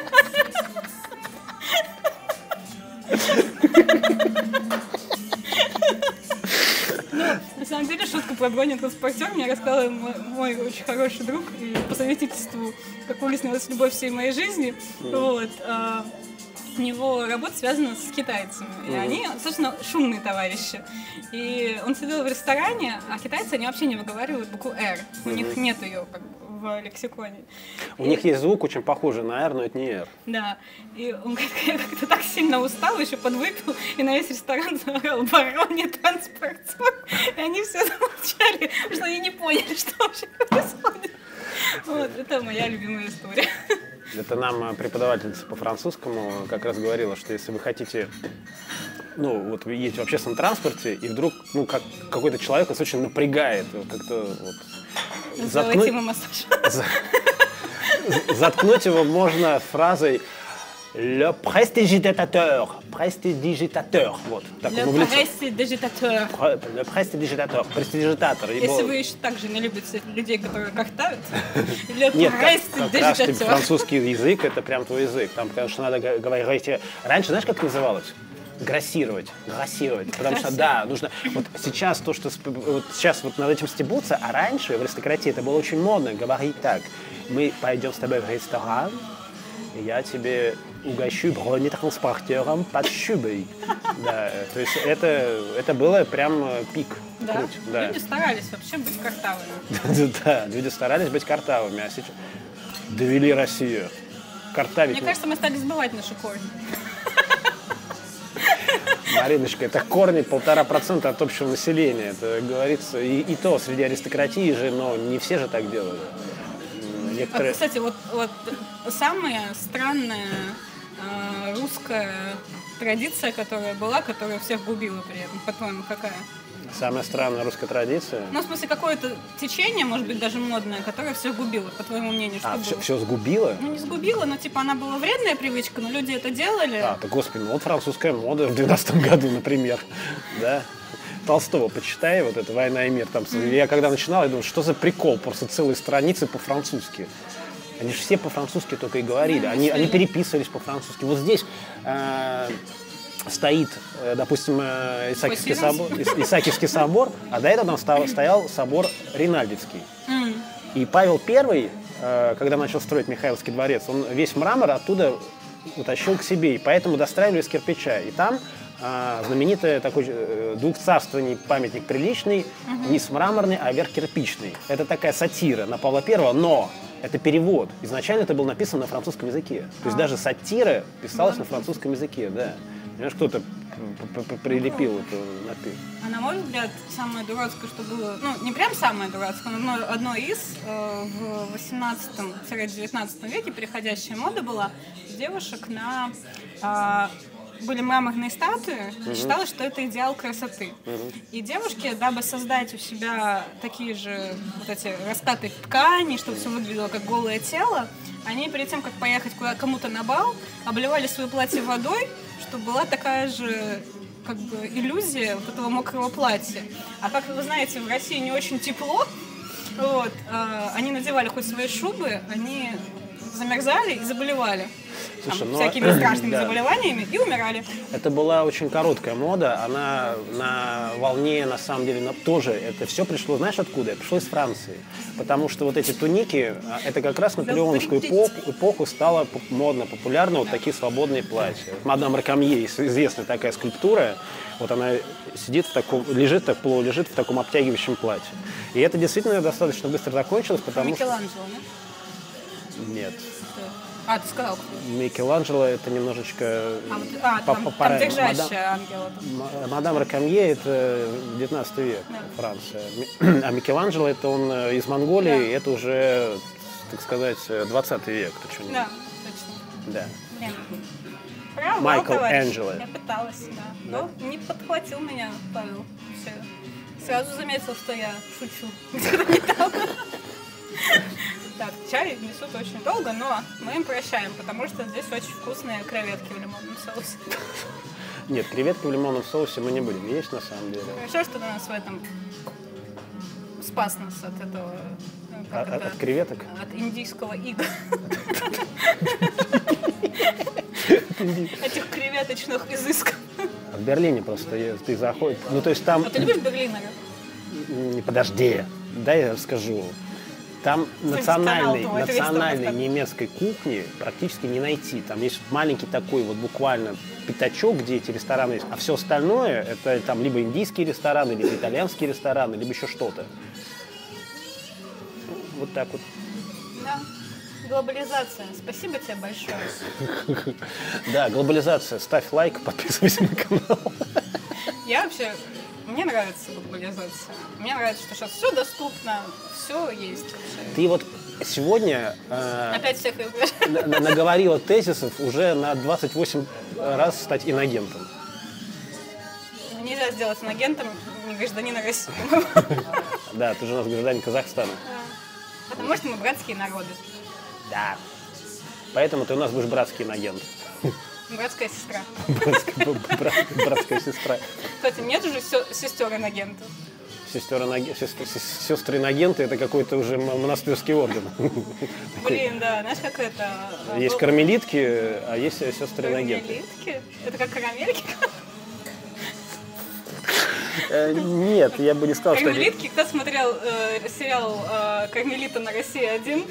На самом деле, шутку про бронетранспортер мне рассказал мой, мой очень хороший друг, и по совместительству, как выяснилось, любовь всей моей жизни. Вот. а, У него работа связана с китайцами. И они, собственно, шумные товарищи. И он сидел в ресторане, а китайцы, они вообще не выговаривают букву «Р». У них нет ее как бы, в лексиконе. У них есть звук очень похожий на «Р», но это не «Р». Да, и он как-то, я как-то так сильно устал, еще подвыпил, и на весь ресторан заорал «Бронетранспортер». И они все замолчали, потому что они не поняли, что вообще происходит. Вот, это моя любимая история. Это нам преподавательница по французскому как раз говорила, что если вы хотите, ну, вот вы едете в общественном транспорте, и вдруг, ну, как какой-то человек вас очень напрягает, как-то вот... Сделайте ему массаж. За- Заткнуть его можно фразой «Le prestidigitateur». Prestidigitateur. Вот. Так Le он выглядит. prestidigitateur. Le prestidigitateur. Престидижитатор. И Если был- вы еще так же не любите людей, которые картавят, le Нет, как, как раз таки prestidigitateur. французский язык — это прям твой язык. Там, конечно, надо га- говорить... Раньше, знаешь, как называлось? Грассировать. Грассировать. Потому что, да, нужно... Вот сейчас то, что... сп- Вот сейчас вот над этим стебутся, а раньше в аристократии это было очень модно. Говорить так. Мы пойдем с тобой в ресторан, и я тебе угощу бронетранспортером под шубой. Да, то есть это, это было прям э, пик. Да, Круть, да. люди старались вообще быть картавыми. Да, люди старались быть картавыми, а сейчас довели Россию. Картавить. Мне кажется, мы стали сбывать наши корни. Мариночка, это корни полтора процента от общего населения. Это говорится, и, и то среди аристократии же, но не все же так делали. М, А, Некоторые... кстати, вот, вот самая странная э, русская традиция, которая была, которая всех губила при этом, по-твоему, какая? Самая странная русская традиция. Ну, в смысле, какое-то течение, может быть, даже модное, которое всех губило, по твоему мнению, что А, было? все, все сгубило? Ну, не сгубило, но, типа, она была вредная привычка, но люди это делали. А, да господи, ну вот французская мода в двенадцатом году, например. Да? Толстого почитай, вот это «Война и мир». Там, я когда начинал, я думал, что за прикол, просто целые страницы по-французски. Они же все по-французски только и говорили, Да, они, они мыслили. переписывались по-французски. Вот здесь э, стоит, э, допустим, э, Исаакиевский Спасибо. собор, Ис- Исаакиевский собор, а до этого там ста- стоял собор Ринальдовский. М. И Павел Первый, э, когда начал строить Михайловский дворец, он весь мрамор оттуда утащил к себе, и поэтому достраивали из кирпича. И там э, знаменитый такой э, двухцарственный памятник приличный, низ мраморный, а верх кирпичный. Это такая сатира на Павла Первого, но это перевод. Изначально это было написано на французском языке. То есть даже сатира писалась на французском языке, да. Понимаешь, кто-то п- п- прилепил эту напи- А на мой взгляд, самое дурацкое, что было, ну, не прям самое дурацкое, но одно, одно из э, в восемнадцатом-девятнадцатом веке переходящая мода была девушек на... э, были мраморные статуи, и считалось, что это идеал красоты. И девушки, дабы создать у себя такие же вот эти раскаты ткани, чтобы все выглядело как голое тело, они перед тем, как поехать куда кому-то на бал, обливали свое платье водой, чтобы была такая же как бы иллюзия вот этого мокрого платья. А как вы знаете, в России не очень тепло, вот, э, они надевали хоть свои шубы, они замерзали и заболевали. Там, Слушай, ну, всякими страшными да. заболеваниями и умирали. Это была очень короткая мода, она на волне, на самом деле, на- тоже, это все пришло, знаешь откуда? Это пришло из Франции. Потому что вот эти туники, а, это как раз в наполеоновскую эпоху, эпоху стало поп- модно, популярно вот такие свободные платья. Мадам Ракамье, известная такая скульптура, вот она сидит в таком, лежит, так полулежит в таком обтягивающем платье. И это действительно достаточно быстро закончилось, потому что... Микеланджело, да? Нет. А, ты сказал. Микеланджело это немножечко... А, вот, а по- там, по- там пора- держащая ангела. М- Мадам Ракамье это девятнадцатый век, Франция. Ми- А Микеланджело это он э, из Монголии, Да. и это уже, так сказать, двадцатый век. Ты чё, не- Да, точно. Да. Блин. Право, Майкл товарищ. Энджело. Я пыталась, да. Но не подхватил меня Павел. Все. Сразу заметил, что я шучу. Где-то не там. Так, чай несут очень долго, но мы им прощаем, потому что здесь очень вкусные креветки в лимонном соусе. Нет, креветки в лимонном соусе мы не будем есть на самом деле. Хорошо, что ты нас в этом спас нас от этого, ну, как От, это, от креветок? от индийского ига. Этих креветочных изысков. В Берлине просто е- ты заходишь. Ну, то есть там... А ты любишь берлинера? М, Подожди, дай я расскажу. Там Слушайте, национальной, канал твой, это весь национальной только- немецкой кухни практически не найти. Там есть маленький такой вот буквально пятачок, где эти рестораны есть. А все остальное это там либо индийские рестораны, либо итальянские рестораны, либо еще что-то. Вот так вот. Да. Глобализация. Спасибо тебе большое. Да, глобализация. Ставь лайк, подписывайся на канал. Я вообще... Мне нравится глобализация. Мне нравится, что сейчас все доступно, все есть вообще. Ты вот сегодня э, Опять всех на- на- наговорила тезисов уже на двадцать восемь раз стать инагентом. Нельзя сделать агентом не гражданина России. Да, ты же у нас гражданин Казахстана. Потому что мы братские народы. Да. Поэтому ты у нас будешь братский инагент. Братская сестра. Братская, бра- братская сестра. Кстати, нет уже сестер инагентов. Сестер инаге- сестр- сес- Сестры инагенты это какой-то уже м- монастырский орден. Блин, да, знаешь, как это... Есть был- кармелитки, а есть сестры инагенты. Карамелитки? Это как карамельки? Э, Нет, я бы не сказал, что... они- Кармелитки? Кто смотрел э, сериал э, «Кармелита» на России один?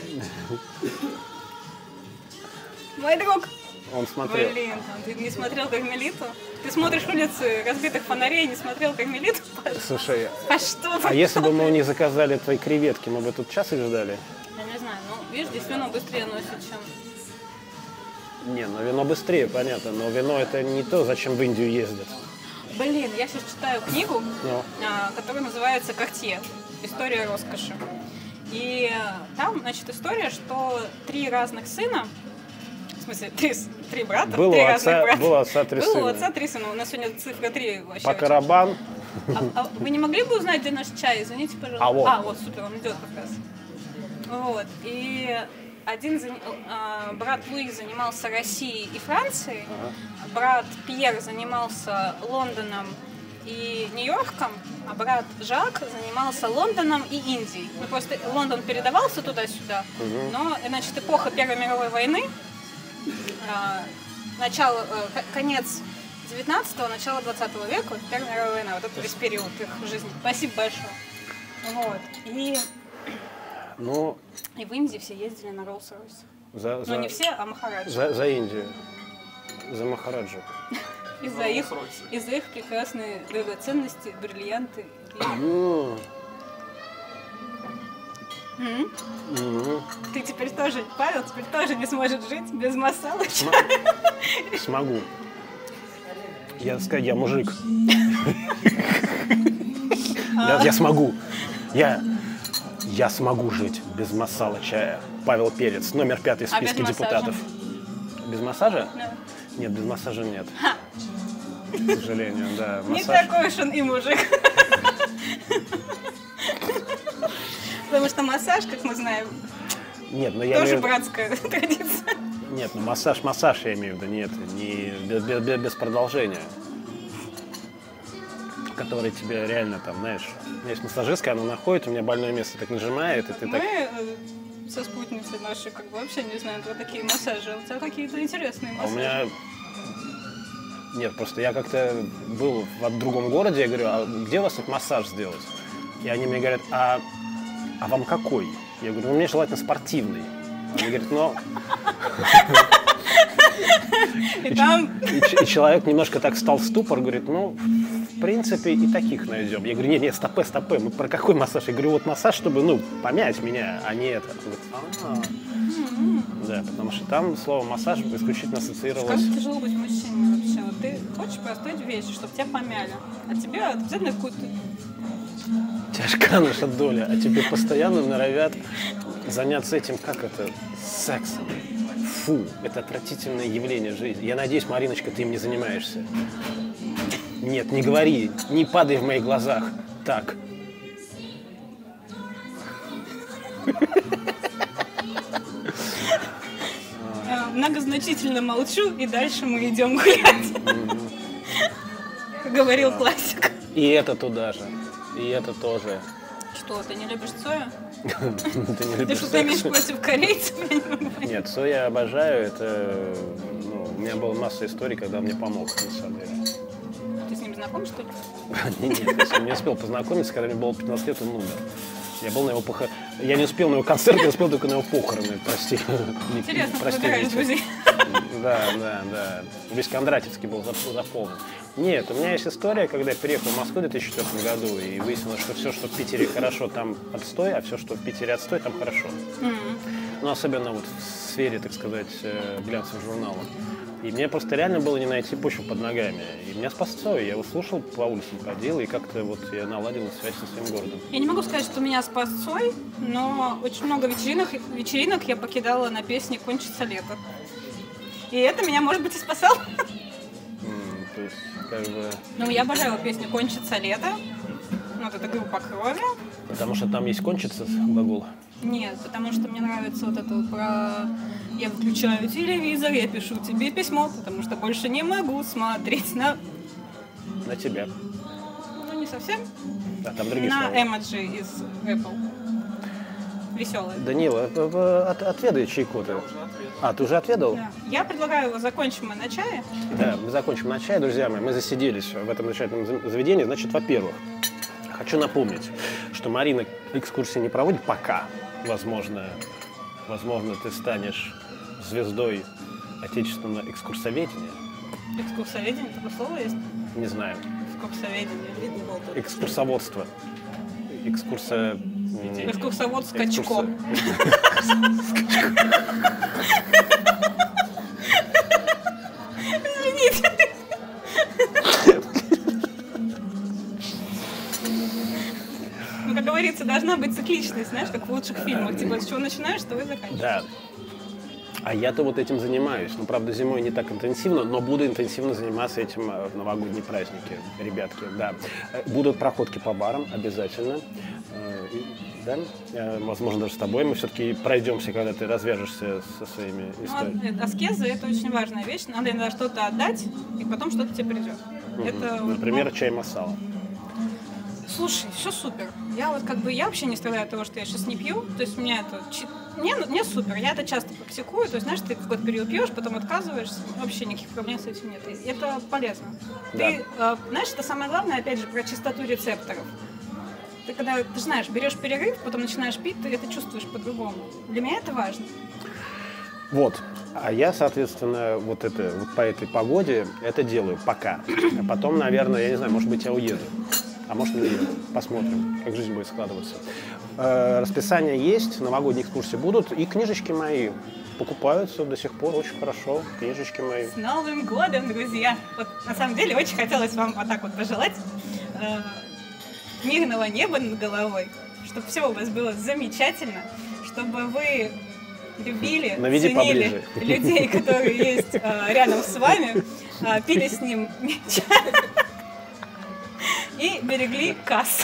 Мой друг. Он смотрел. Блин, ты не смотрел «Кармелиту»? Ты смотришь «Улицы разбитых фонарей», не смотрел «Кармелиту»? Слушай, А что? а если бы мы не заказали твои креветки, мы бы тут час их ждали? Я не знаю, ну, видишь, здесь вино быстрее носит, чем... Не, ну вино быстрее, понятно, но вино это не то, зачем в Индию ездят. Блин, я сейчас читаю книгу, Ну. а, которая называется «Кортье. История роскоши». И там, значит, история, что три разных сына, в смысле, три, с- три брата, Было три у разных отца- брата. было у отца три Было у сына. отца три сына. У нас сегодня цифра три вообще. По очень- карабан. А, а вы не могли бы узнать, где наш чай? Извините, пожалуйста. А вот. А, вот, супер, он идет как раз. Вот. И один зан- а, брат Луи занимался Россией и Францией, брат Пьер занимался Лондоном и Нью-Йорком, а брат Жак занимался Лондоном и Индией. Ну, просто Лондон передавался туда-сюда, но, значит, эпоха Первой мировой войны, а, начало, э, к- конец девятнадцатого, начало двадцатого века, Первая мировая война, вот это весь период их жизни. Спасибо большое. Вот. И, Ну, и в Индии все ездили на Роллс-Ройс. за, Ну, за, не все, а Махараджи. за, за Индию. За Махараджу. Из-за их, из-за их прекрасные драгоценности, бриллианты. И- М, М? м, Ты теперь тоже, Павел, теперь тоже не сможет жить без масала. Смогу. Я сказать, я мужик. Я, я смогу. Я, я смогу жить без масала чая. Павел Перец, номер пятый в А без списке массажа? депутатов. Без массажа? Да. Нет, без массажа нет. К сожалению, да. Не Массаж. такой уж он и мужик. Потому что массаж, как мы знаем, Нет, но я тоже имею в виду- братская традиция. Нет, ну массаж, массаж я имею в виду, нет, не без, без- без- без продолжения. Который тебе реально там, знаешь, у меня есть массажистка, она находит, у меня больное место так нажимает, и ты Мы так... э, со спутницей нашей как бы вообще не знаю про такие массажи. У тебя какие-то интересные А у массажи. меня... Нет, просто я как-то был в другом городе, я говорю, а где у вас тут массаж сделать? И они мне говорят, а, а вам какой? Я говорю, ну мне желательно спортивный. Они говорят, ну... И там... И, и человек немножко так встал в ступор, говорит, ну, в принципе, и таких найдем. Я говорю, нет, нет, стопэ, стопэ, мы про какой массаж? Я говорю, вот массаж, чтобы, ну, помять меня, а не это. Он говорит, а-а-а. Да, потому что там слово массаж исключительно Как ассоциировалось... тяжело быть мужчиной вообще. Вот ты хочешь простые вещи, чтобы тебя помяли, а тебе обязательно какую-то... Тяжка наша доля, а тебе постоянно норовят заняться этим, как это, сексом. Фу, это отвратительное явление жизни. Я надеюсь, Мариночка, ты им не занимаешься. Нет, не говори, не падай в моих глазах. Так. Многозначительно молчу, и дальше мы идем гулять. Как говорил классик. И это туда же. И это тоже. Что, ты не любишь Цоя? Ты не Ты любишь что-то имеешь секс? против корейцев? Я не могу понять. Нет, Цой я обожаю. Это, ну, у меня была масса историй, когда он мне помог, на самом деле. Ты с ним знаком, что ли? Нет, я с ним не успел познакомиться, когда мне было пятнадцать лет, он умер. Я был на его похороны. Я не успел на его концерт, я успел только на его похороны, прости. Интересно, Прости, выбираешь Витя. друзей. Да, да, да. Весь Кондратьевский был зап- заполнен. Нет, у меня есть история, когда я переехал в Москву в две тысячи четвёртом году, и выяснилось, что все, что в Питере хорошо, там отстой, а все, что в Питере отстой, там хорошо. Ну, особенно вот в сфере, так сказать, э, глянцевых журналов. И мне просто реально было не найти почву под ногами. И меня спас Цой. Я его слушал, по улицам ходил, и как-то вот я наладил связь со своим городом. Я не могу сказать, что меня спас Цой, но очень много вечеринок, вечеринок я покидала на песне «Кончится лето». И это меня, может быть, и спасало. М, То есть, как бы... Ну, я обожаю песню «Кончится лето». Ну, вот это группа «Крови». Потому что там есть кончится глагол. Нет, потому что мне нравится вот это вот про «Я выключаю телевизор, я пишу тебе письмо, потому что больше не могу смотреть на...» На тебя. Ну, не совсем. А там другие На слова. эмоджи из Apple. Веселые. Данила, э, э, от- отведай чайку ты. А, ты уже отведал? Да. Я предлагаю, закончим мы на чае. Да, мы закончим на чай, друзья мои. Мы засиделись в этом замечательном зав- заведении. Значит, во-первых, хочу напомнить, что Марина экскурсии не проводит пока. Возможно, возможно, ты станешь звездой отечественного экскурсоведения. Экскурсоведение, такое слово есть? Не знаю. Экскурсоведение. Экскурсоводство. Экскурса... м, Экскурсовод Скачко. Извините. Ну, как говорится, должна быть цикличность, знаешь, как в лучших фильмах. Типа, с чего начинаешь, то и заканчиваешь. Да. А я-то вот этим занимаюсь. Ну, правда, зимой не так интенсивно, но буду интенсивно заниматься этим э, в новогодние праздники, ребятки, да. Э, Будут проходки по барам обязательно. Э, и- Да? Э, Возможно, даже с тобой мы все-таки пройдемся, когда ты развяжешься со своими Ну, историями. а- аскеза – это очень важная вещь. Надо иногда что-то отдать, и потом что-то тебе придет. Это, Например, ну, чай масала. слушай, все супер. Я вот как бы, я вообще не страдаю от того, что я сейчас не пью. То есть у меня это, чи- мне, мне супер, я это часто практикую. То есть, знаешь, ты какой-то период пьешь, потом отказываешься, вообще никаких проблем с этим нет. И это полезно. Ты, э, знаешь, это самое главное, опять же, про чистоту рецепторов. Ты когда, ты знаешь, берешь перерыв, потом начинаешь пить, ты это чувствуешь по-другому. Для меня это важно. Вот. А я, соответственно, вот, это, вот по этой погоде это делаю пока. А потом, наверное, я не знаю, может быть, я уеду. А может, не уеду. Посмотрим, как жизнь будет складываться. Э, Расписание есть, новогодние экскурсии будут. И книжечки мои покупаются до сих пор очень хорошо. Книжечки мои. С Новым годом, друзья! Вот на самом деле очень хотелось вам вот так вот пожелать э, мирного неба над головой, чтобы все у вас было замечательно, чтобы вы любили, Наведи ценили поближе. людей, которые есть э, рядом с вами, э, пили с ним чай и берегли кассу.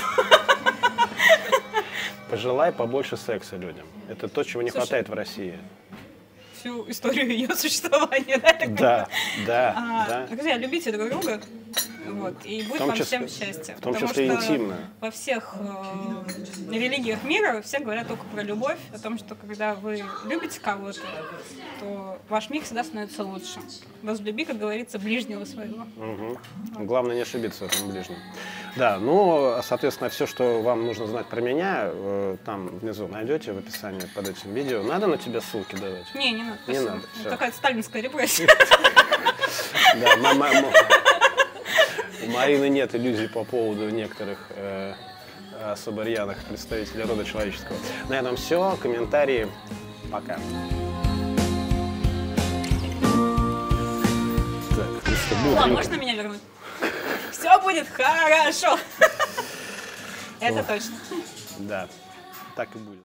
Пожелай побольше секса людям. Это то, чего не Слушай, хватает в России. Всю историю ее существования, да? так Да, да, А, да. Друзья, любите друг друга, Вот. И будет том вам числе- всем счастье. в том Потому числе что интимное. во всех э, религиях мира все говорят только про любовь, о том, что когда вы любите кого-то, то ваш мир всегда становится лучше. Возлюби, как говорится, ближнего своего. Мгм. Главное не ошибиться в этом ближнем. Да, ну, соответственно, все, что вам нужно знать про меня, э, там внизу найдете в описании под этим видео. Надо на тебя ссылки давать? Не, не надо. Не спасибо. надо, Это всё. какая-то сталинская репрессия. Да, ма- ма- ма- у Марины нет иллюзий по поводу некоторых э, особо рьяных представителей рода человеческого. На этом все. Комментарии. Пока. Так, ну что, будет О, ли- можно меня вернуть? Все будет хорошо. Это точно. Да, так и будет.